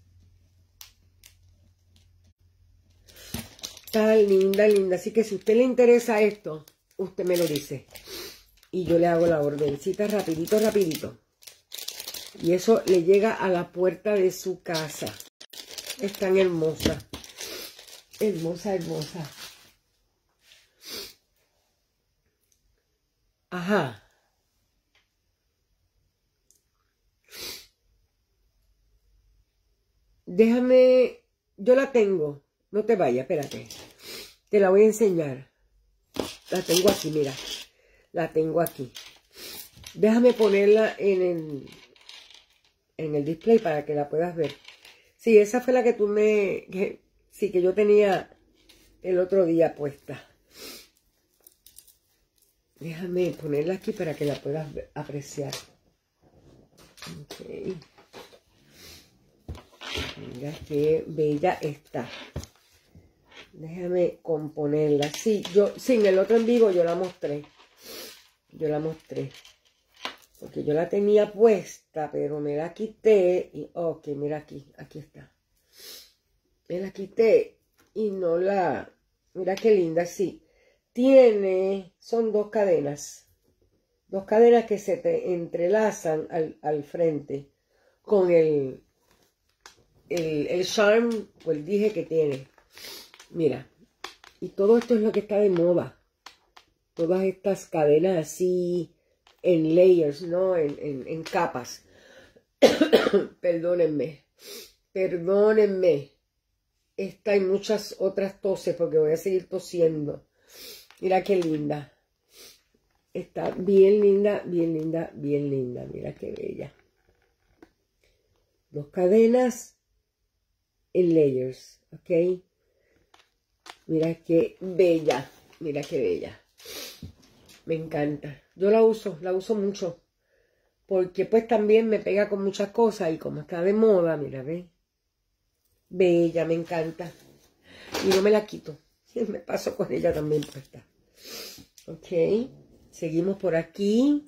Está linda, linda. Así que si a usted le interesa esto, usted me lo dice. Y yo le hago la ordencita rapidito, rapidito. Y eso le llega a la puerta de su casa. Es tan hermosa. Hermosa, hermosa. Ajá. Déjame, yo la tengo. No te vayas, espérate. Te la voy a enseñar. La tengo aquí, mira. La tengo aquí. Déjame ponerla en el display para que la puedas ver. Sí, esa fue la que tú sí, que yo tenía el otro día puesta. Déjame ponerla aquí para que la puedas apreciar. Ok. Mira qué bella está. Déjame componerla. Sí, en el otro en vivo yo la mostré. Porque yo la tenía puesta, pero me la quité. Y, ok, mira aquí está. Me la quité y no la... Mira qué linda, sí. Son dos cadenas. Dos cadenas que se te entrelazan al frente con el charm o el dije que tiene. Mira, y todo esto es lo que está de moda. Todas estas cadenas así en layers, ¿no? En capas. Perdónenme. Esta y muchas otras toses porque voy a seguir tosiendo. Mira qué linda. Está bien linda, bien linda, bien linda. Mira qué bella. Dos cadenas en layers, ¿ok? Mira qué bella. Mira qué bella. Me encanta. Yo la uso mucho. Porque pues también me pega con muchas cosas y como está de moda, mira, ¿ves? Bella, me encanta. Y no me la quito. Me paso con ella también puesta. Ok. Seguimos por aquí.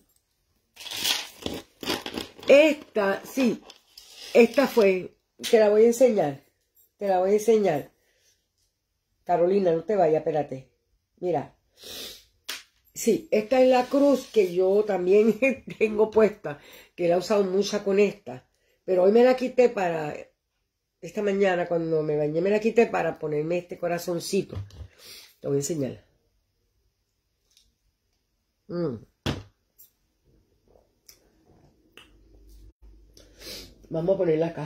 Esta, sí. Esta fue. Te la voy a enseñar. Carolina, no te vayas, espérate. Mira. Sí, esta es la cruz que yo también tengo puesta. Que la he usado mucho con esta. Pero hoy me la quité para... Esta mañana cuando me bañé me la quité para ponerme este corazoncito. Te voy a enseñar. Vamos a ponerla acá.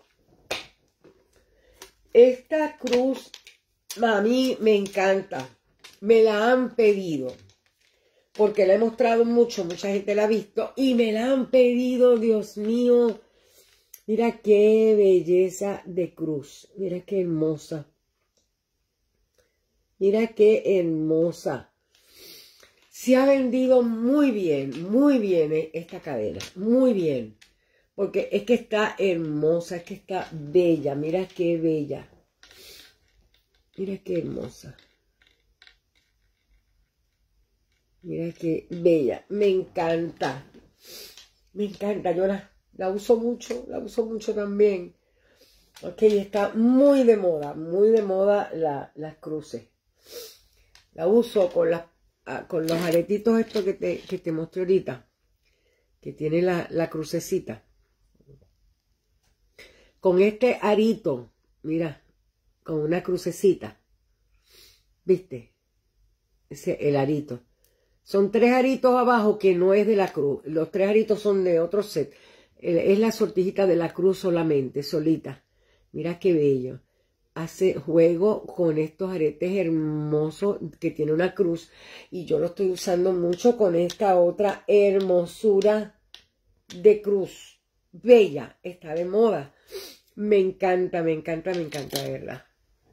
Esta cruz a mí me encanta. Me la han pedido. Porque la he mostrado mucho. Mucha gente la ha visto. Y me la han pedido, Dios mío. Mira qué belleza de cruz. Mira qué hermosa. Mira qué hermosa. Se ha vendido muy bien esta cadena. Muy bien. Porque es que está hermosa, es que está bella. Mira qué bella. Mira qué hermosa. Mira qué bella. Me encanta. Me encanta. Yo la uso mucho también. Ok, está muy de moda las cruces. La uso con los aretitos estos que te mostré ahorita. Que tiene la crucecita. Con este arito, mira, con una crucecita. ¿Viste? El arito. Son 3 aritos abajo que no es de la cruz. Los 3 aritos son de otro set. Es la sortijita de la cruz solamente, solita. Mira qué bello. hace juego con estos aretes hermosos que tiene una cruz. Y yo lo estoy usando mucho con esta otra hermosura de cruz. Bella, está de moda. Me encanta, me encanta, me encanta, de verdad.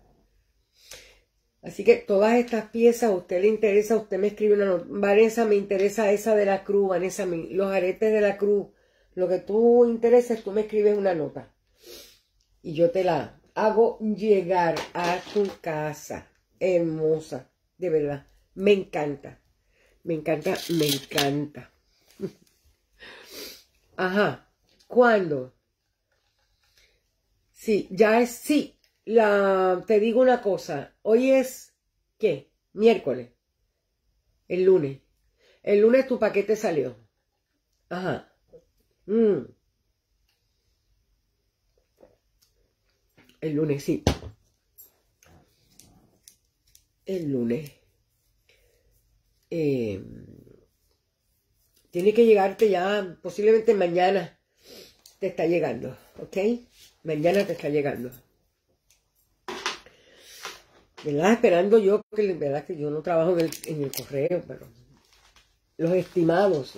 Así que todas estas piezas, a usted le interesa, usted me escribe una nota. Vanessa, me interesa esa de la cruz, Vanessa, los aretes de la cruz. Lo que tú intereses, tú me escribes una nota. Y yo te la hago llegar a tu casa. Hermosa, de verdad. Me encanta. Me encanta, me encanta. Ajá. ¿Cuándo? Sí, ya es, sí. Te digo una cosa. Hoy es, ¿qué? Miércoles. El lunes. El lunes tu paquete salió. Ajá. El lunes, sí. El lunes. Tiene que llegarte ya, posiblemente mañana te está llegando, ¿ok? Mañana te está llegando. ¿Verdad? Esperando yo, que verdad que yo no trabajo en el correo, pero los estimados.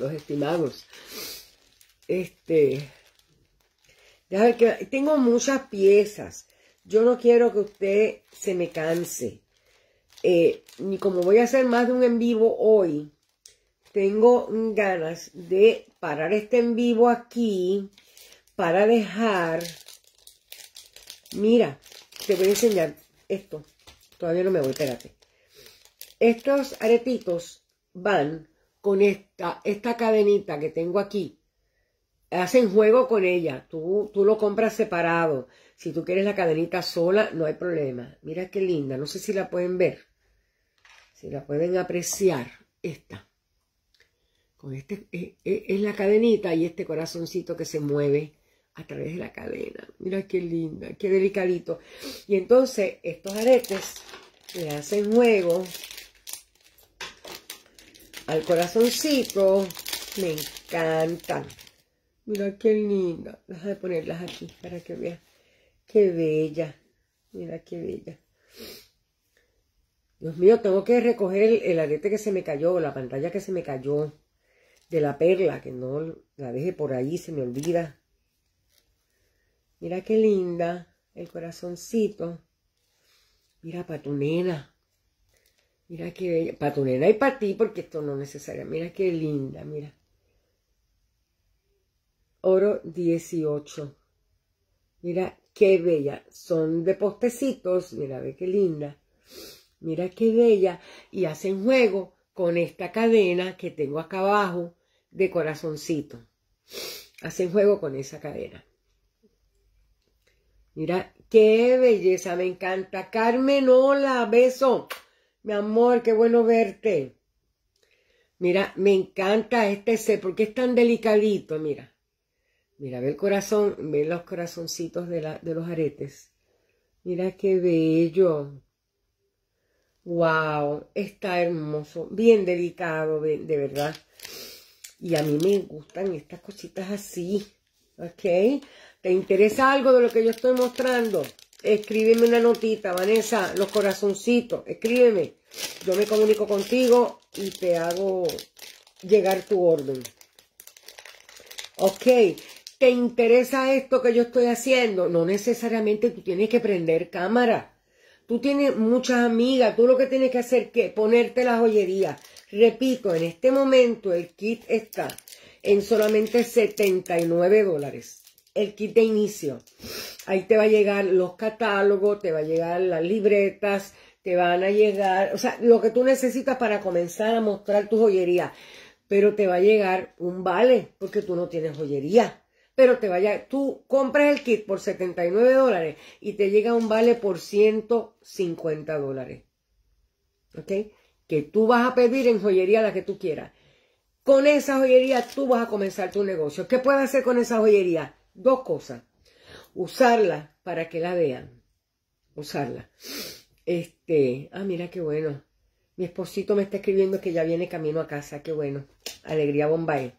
Ya ver que tengo muchas piezas. Yo no quiero que usted se me canse. Ni como voy a hacer más de un en vivo hoy, tengo ganas de parar este en vivo aquí para dejar. Mira, te voy a enseñar esto. Todavía no me voy, espérate. Estos aretitos van con esta cadenita que tengo aquí. Hacen juego con ella. Tú lo compras separado. Si tú quieres la cadenita sola, no hay problema. Mira qué linda. No sé si la pueden ver. Si la pueden apreciar. Esta. Con es la cadenita y este corazoncito que se mueve a través de la cadena. Mira qué linda, qué delicadito. Y entonces estos aretes le hacen juego al corazoncito. Me encantan. Mira qué linda. Déjame ponerlas aquí para que veas. Qué bella. Mira qué bella. Dios mío, tengo que recoger el arete que se me cayó, la pantalla que se me cayó de la perla, que no la deje por ahí, se me olvida. Mira qué linda, el corazoncito. Mira, para tu nena. Mira qué bella. Para tu nena y para ti, porque esto no es necesario. Mira qué linda, mira. Oro 18. Mira qué bella. Son de postecitos. Mira, ve qué linda. Mira qué bella. Y hacen juego con esta cadena que tengo acá abajo de corazoncito. Hacen juego con esa cadena. Mira, qué belleza, me encanta. Carmen, hola, beso. Mi amor, qué bueno verte. Mira, me encanta este set, porque es tan delicadito, mira. Mira, ve el corazón, ve los corazoncitos de los aretes. Mira qué bello. Wow, está hermoso, bien delicado, de verdad. Y a mí me gustan estas cositas así, ¿ok? ¿Te interesa algo de lo que yo estoy mostrando? Escríbeme una notita, Vanessa, los corazoncitos, escríbeme. Yo me comunico contigo y te hago llegar tu orden. Ok, ¿te interesa esto que yo estoy haciendo? No necesariamente tú tienes que prender cámara. Tú tienes muchas amigas, tú lo que tienes que hacer es ponerte la joyería. Repito, en este momento el kit está en solamente $79. El kit de inicio. Ahí te va a llegar los catálogos, te va a llegar las libretas, te van a llegar, o sea, lo que tú necesitas para comenzar a mostrar tu joyería. Pero te va a llegar un vale, porque tú no tienes joyería. Pero te vaya, tú compras el kit por $79 y te llega un vale por $150. ¿Ok? Que tú vas a pedir en joyería la que tú quieras. Con esa joyería tú vas a comenzar tu negocio. ¿Qué puedes hacer con esa joyería? Dos cosas. Usarla para que la vean. Usarla. Mira qué bueno. Mi esposito me está escribiendo que ya viene camino a casa. Qué bueno. Alegría Bombay.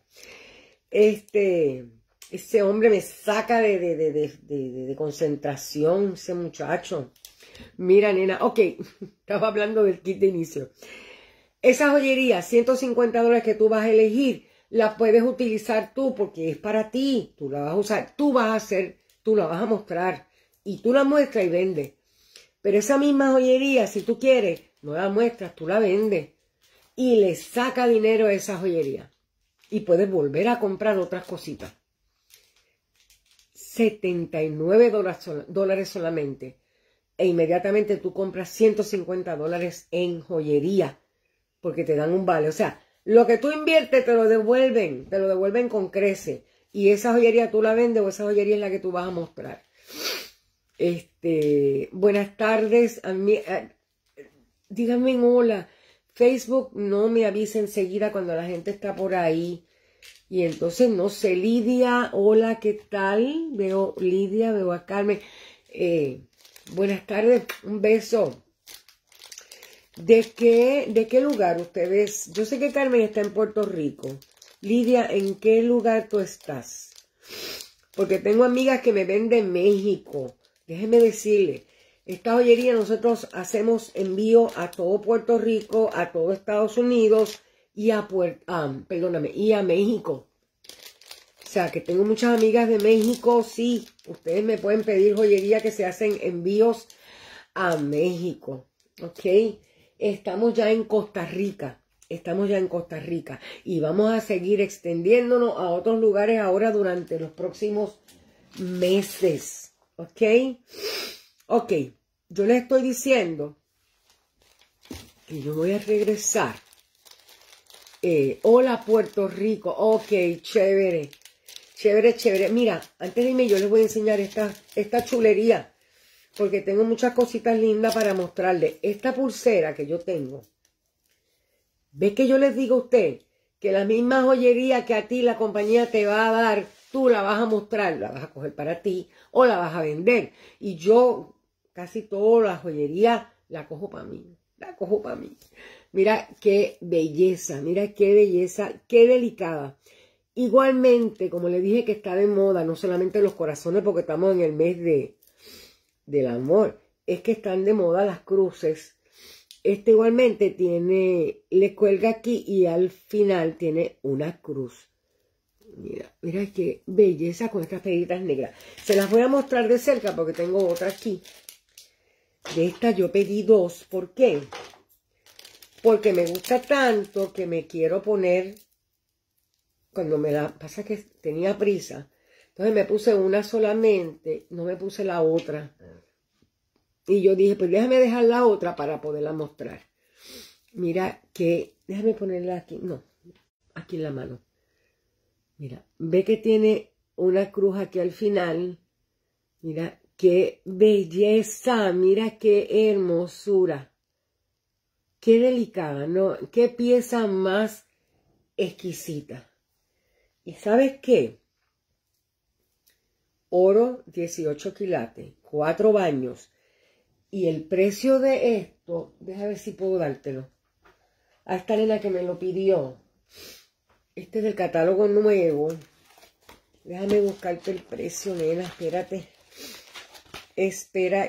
Ese hombre me saca de concentración, ese muchacho. Mira, nena, ok, estaba hablando del kit de inicio. Esa joyería, $150 que tú vas a elegir, la puedes utilizar tú porque es para ti. Tú la vas a usar, tú vas a hacer, tú la vas a mostrar. Y tú la muestras y vendes. Pero esa misma joyería, si tú quieres, no la muestras, tú la vendes. Y le saca dinero a esa joyería. Y puedes volver a comprar otras cositas. $79 solamente. E inmediatamente tú compras $150 en joyería. Porque te dan un vale. O sea, lo que tú inviertes te lo devuelven con crece. Y esa joyería tú la vendes o esa joyería es la que tú vas a mostrar. Buenas tardes. Díganme hola. Facebook no me avisa enseguida cuando la gente está por ahí. Y entonces, no sé, Lidia, hola, ¿qué tal? Veo Lidia, veo a Carmen. Buenas tardes, un beso. ¿De qué lugar ustedes? Yo sé que Carmen está en Puerto Rico. Lidia, ¿en qué lugar tú estás? Porque tengo amigas que me ven de México. Déjenme decirle, esta joyería nosotros hacemos envío a todo Puerto Rico, a todo Estados Unidos y a México. O sea, que tengo muchas amigas de México. Sí, ustedes me pueden pedir joyería que se hacen envíos a México. ¿Ok? Estamos ya en Costa Rica. Y vamos a seguir extendiéndonos a otros lugares ahora durante los próximos meses. ¿Ok? Ok. Yo les estoy diciendo que yo voy a regresar. Hola, Puerto Rico. Ok, chévere. Chévere. Mira, antes de irme yo les voy a enseñar esta chulería. Porque tengo muchas cositas lindas para mostrarles. Esta pulsera que yo tengo. ¿Ves que yo les digo a usted que la misma joyería que a ti la compañía te va a dar, tú la vas a mostrar, la vas a coger para ti o la vas a vender? Y yo casi toda la joyería la cojo para mí. Mira qué belleza, qué delicada. Igualmente, como le dije que está de moda, no solamente los corazones porque estamos en el mes del amor, es que están de moda las cruces. Igualmente le cuelga aquí y al final tiene una cruz. Mira qué belleza con estas peguitas negras. Se las voy a mostrar de cerca porque tengo otra aquí. De esta yo pedí dos. ¿Por qué? Porque me gusta tanto que me quiero poner, pasa que tenía prisa. Entonces me puse una solamente, no me puse la otra. Y yo dije, pues déjame dejar la otra para poderla mostrar. Mira que, déjame ponerla aquí, no, aquí en la mano. Mira, ve que tiene una cruz aquí al final. Mira qué belleza, mira qué hermosura. Qué delicada, ¿no? Qué pieza más exquisita. ¿Y sabes qué? Oro 18 quilates, 4 baños. Y el precio de esto, déjame ver si puedo dártelo. A esta nena que me lo pidió. Este es del catálogo nuevo. Déjame buscarte el precio, nena. Espérate. Espera.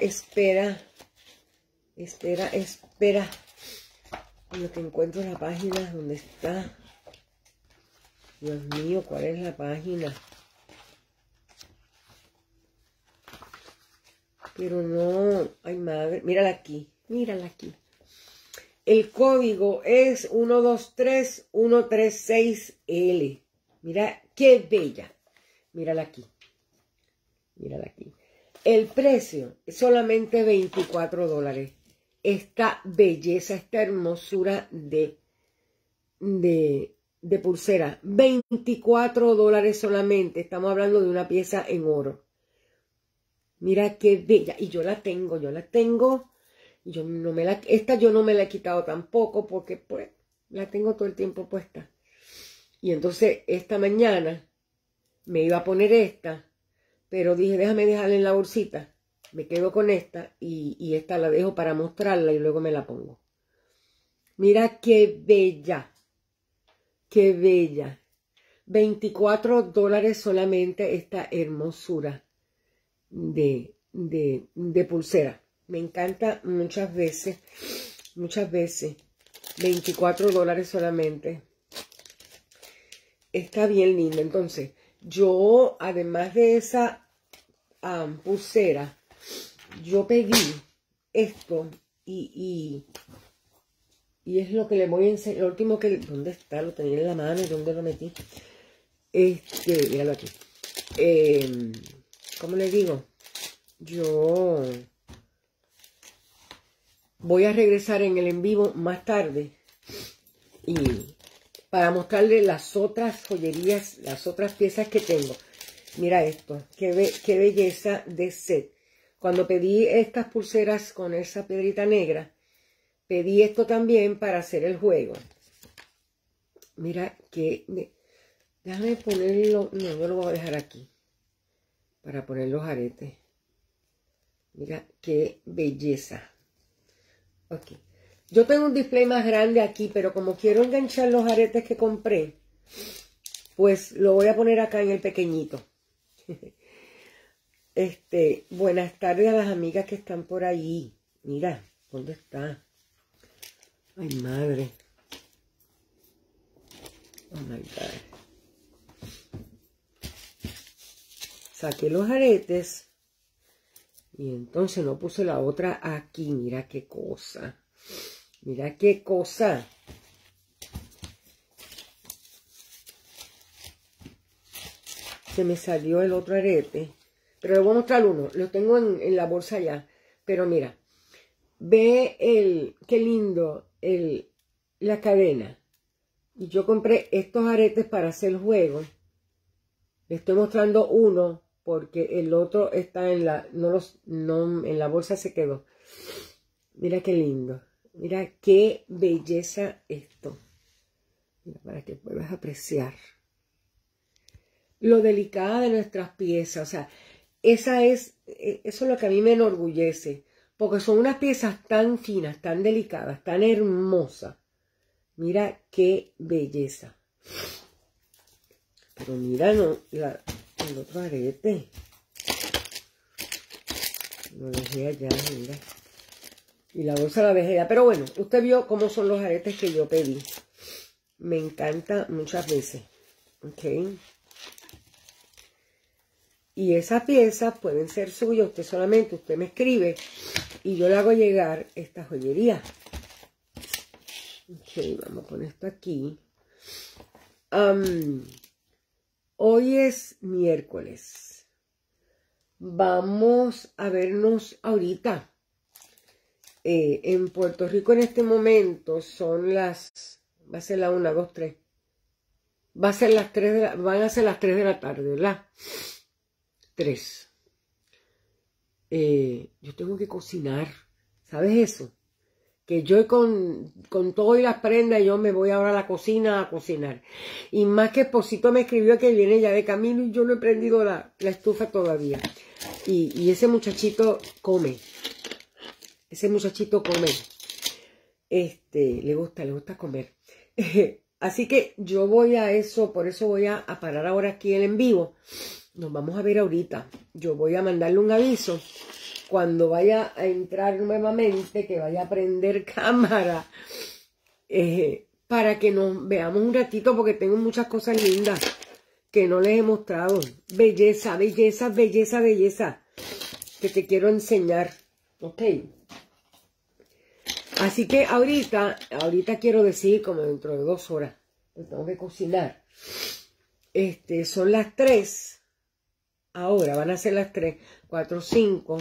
En lo que encuentro la página, ¿dónde está? Dios mío, ¿cuál es la página? Pero no, ay madre, mírala aquí. El código es 123136L. Mira qué bella. Mírala aquí. El precio es solamente $24. Esta belleza, esta hermosura de pulsera. $24 solamente. Estamos hablando de una pieza en oro. Mira qué bella. Y yo la tengo. Esta yo no me la he quitado tampoco porque pues la tengo todo el tiempo puesta. Y entonces esta mañana me iba a poner esta, pero dije déjame dejarla en la bolsita. Me quedo con esta y esta la dejo para mostrarla y luego me la pongo. Mira qué bella. $24 solamente esta hermosura de pulsera. Me encanta muchas veces. $24 solamente. Está bien lindo. Entonces, yo, además de esa pulsera, yo pedí esto y es lo que le voy a enseñar. Lo último que... ¿Dónde está? Lo tenía en la mano. ¿Dónde lo metí? Míralo aquí. ¿Cómo le digo? Yo voy a regresar en el en vivo más tarde y para mostrarle las otras joyerías, las otras piezas que tengo. Mira esto, qué belleza de set. Cuando pedí estas pulseras con esa piedrita negra, pedí esto también para hacer el juego. Mira que... Déjame ponerlo... No, yo lo voy a dejar aquí para poner los aretes. Mira qué belleza. Ok. Yo tengo un display más grande aquí, pero como quiero enganchar los aretes que compré, pues lo voy a poner acá en el pequeñito. Buenas tardes a las amigas que están por ahí. Mira, ¿dónde está? Ay, madre. Oh, my God. Saqué los aretes. Y entonces no puse la otra aquí. Mira qué cosa. Mira qué cosa. Se me salió el otro arete. Pero le voy a mostrar uno. Lo tengo en la bolsa ya. Pero mira. Ve qué lindo la cadena. Y yo compré estos aretes para hacer el juego. Le estoy mostrando uno porque el otro está en la... en la bolsa se quedó. Mira qué lindo. Mira qué belleza esto. Mira, para que puedas apreciar lo delicada de nuestras piezas. O sea, eso es lo que a mí me enorgullece. Porque son unas piezas tan finas, tan delicadas, tan hermosas. Mira qué belleza. Pero mira, no, el otro arete. Lo dejé allá, mira. Y la bolsa la dejé allá. Pero bueno, usted vio cómo son los aretes que yo pedí. Me encanta muchas veces. Ok. Y esas piezas pueden ser suyas. Usted me escribe y yo le hago llegar esta joyería. Ok, vamos con esto aquí. Hoy es miércoles. Vamos a vernos ahorita. En Puerto Rico en este momento son las... Va a ser la 1, 2, 3. Va a ser las 3 de la... Van a ser las 3 de la tarde, ¿verdad? 3. Yo tengo que cocinar. ¿Sabes eso? Que yo con todo y las prendas, yo me voy ahora a la cocina a cocinar. Y más que Esposito me escribió que viene ya de camino y yo no he prendido la estufa todavía. Y ese muchachito come. Ese muchachito come. Le gusta comer. Así que yo voy a eso, por eso voy a parar ahora aquí el en vivo. Nos vamos a ver ahorita. Yo voy a mandarle un aviso cuando vaya a entrar nuevamente, que vaya a prender cámara, para que nos veamos un ratito, porque tengo muchas cosas lindas que no les he mostrado. Belleza, belleza, belleza, belleza, que te quiero enseñar. Ok. Así que ahorita quiero decir, como dentro de 2 horas, pues tengo que cocinar. Son las 3. Ahora van a ser las 3, 4, 5,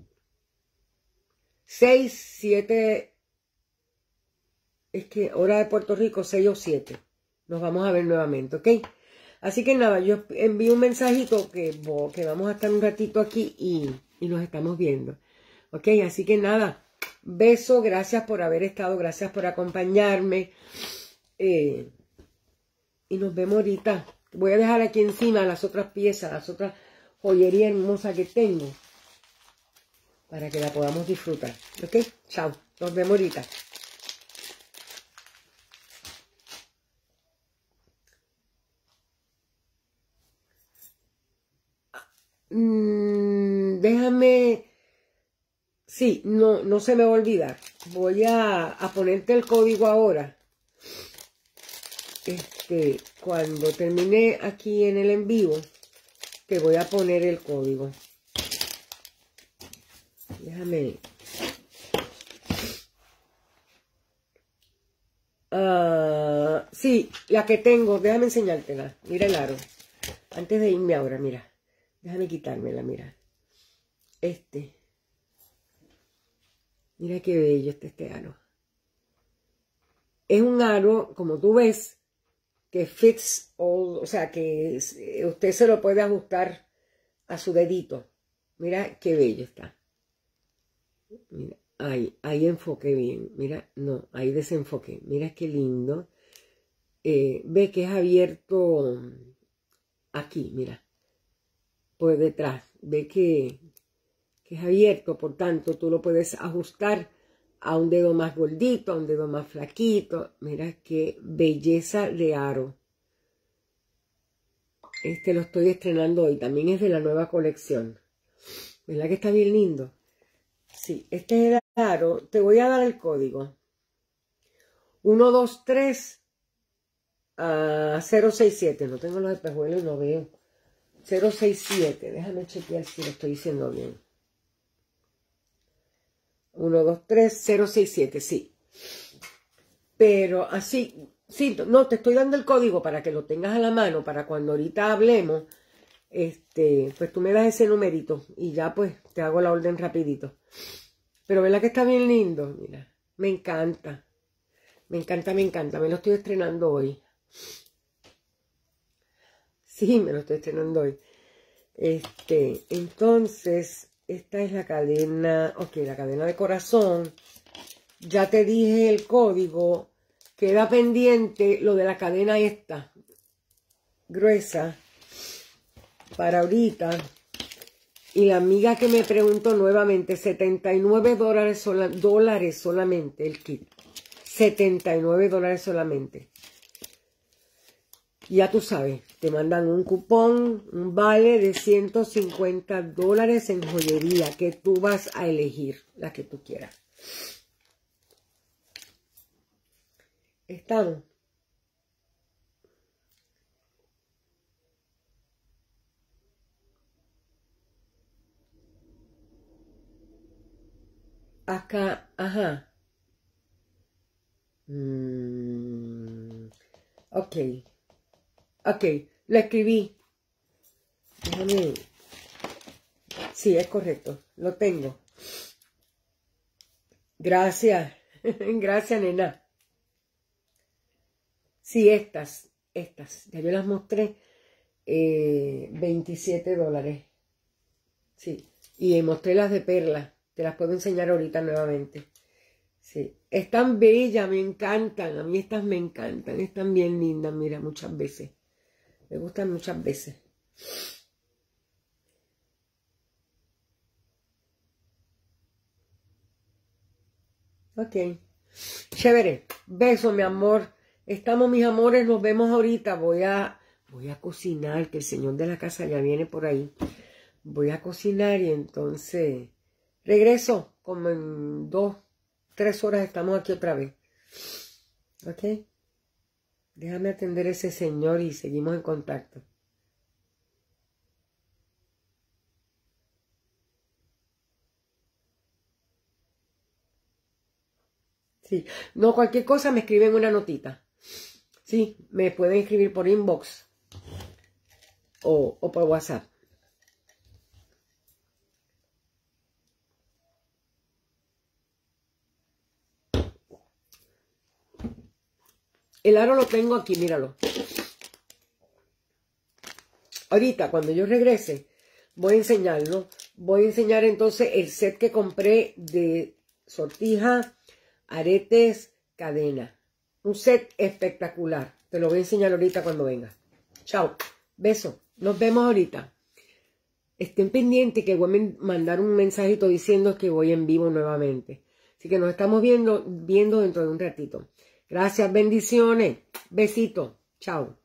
6, 7. Es que hora de Puerto Rico, 6 o 7. Nos vamos a ver nuevamente, ¿ok? Así que nada, yo envío un mensajito que vamos a estar un ratito aquí y nos estamos viendo. ¿Ok? Así que nada. Beso, gracias por haber estado, gracias por acompañarme. Y nos vemos ahorita. Voy a dejar aquí encima las otras piezas, las otras joyerías hermosas que tengo, para que la podamos disfrutar. ¿Ok? Chao. Nos vemos ahorita. Déjame Sí, no se me va a olvidar. Voy a ponerte el código ahora. Cuando termine aquí en el en vivo, te voy a poner el código. Déjame. Sí, la que tengo, déjame enseñártela. Mira el aro. Antes de irme ahora, mira. Déjame quitármela, mira. Mira qué bello este aro. Es un aro, como tú ves, que fits all, o sea, que usted se lo puede ajustar a su dedito. Mira qué bello está. Mira, ahí enfoqué bien. Mira, no, ahí desenfoqué. Mira qué lindo. Ve que es abierto aquí, mira. Por detrás. Ve que es abierto, por tanto, tú lo puedes ajustar a un dedo más gordito, a un dedo más flaquito. Mira qué belleza de aro. Lo estoy estrenando hoy. También es de la nueva colección. ¿Verdad que está bien lindo? Sí, este es el aro. Te voy a dar el código. 123 067. No tengo los espejuelos y no veo. 067. Déjame chequear si lo estoy diciendo bien. 123 067, sí. Pero así, sí, no, te estoy dando el código para que lo tengas a la mano, para cuando ahorita hablemos, pues tú me das ese numerito y ya pues te hago la orden rapidito. Pero ¿verdad que está bien lindo? Mira, me encanta. Me encanta, me encanta. Me lo estoy estrenando hoy. Sí, me lo estoy estrenando hoy. Entonces, esta es la cadena, ok, la cadena de corazón. Ya te dije el código. Queda pendiente lo de la cadena esta, gruesa, para ahorita. Y la amiga que me preguntó nuevamente, $79 dólares solamente el kit. $79 solamente. Ya tú sabes, te mandan un cupón, un vale de $150 en joyería que tú vas a elegir, la que tú quieras. ¿Están? Acá, ajá. Ok. Ok, lo escribí. Déjame. Sí, es correcto. Lo tengo. Gracias. Gracias, nena. Sí, estas. Ya yo las mostré. $27. Sí. Y mostré las de perla. Te las puedo enseñar ahorita nuevamente. Sí. Están bellas, me encantan. A mí estas me encantan. Están bien lindas, mira, muchas veces. Me gustan muchas veces. Ok. Chévere. Beso, mi amor. Estamos, mis amores. Nos vemos ahorita. Voy a cocinar, que el señor de la casa ya viene por ahí. Voy a cocinar y entonces regreso. Como en 2, 3 horas estamos aquí otra vez. Ok. Déjame atender a ese señor y seguimos en contacto. Sí. No, cualquier cosa me escriben una notita. Sí, me pueden escribir por inbox o por WhatsApp. El aro lo tengo aquí, míralo. Ahorita, cuando yo regrese, voy a enseñarlo. Voy a enseñar entonces el set que compré de sortija, aretes, cadena. Un set espectacular. Te lo voy a enseñar ahorita cuando venga. Chao. Beso. Nos vemos ahorita. Estén pendientes que voy a mandar un mensajito diciendo que voy en vivo nuevamente. Así que nos estamos viendo dentro de un ratito. Gracias, bendiciones. Besitos. Chao.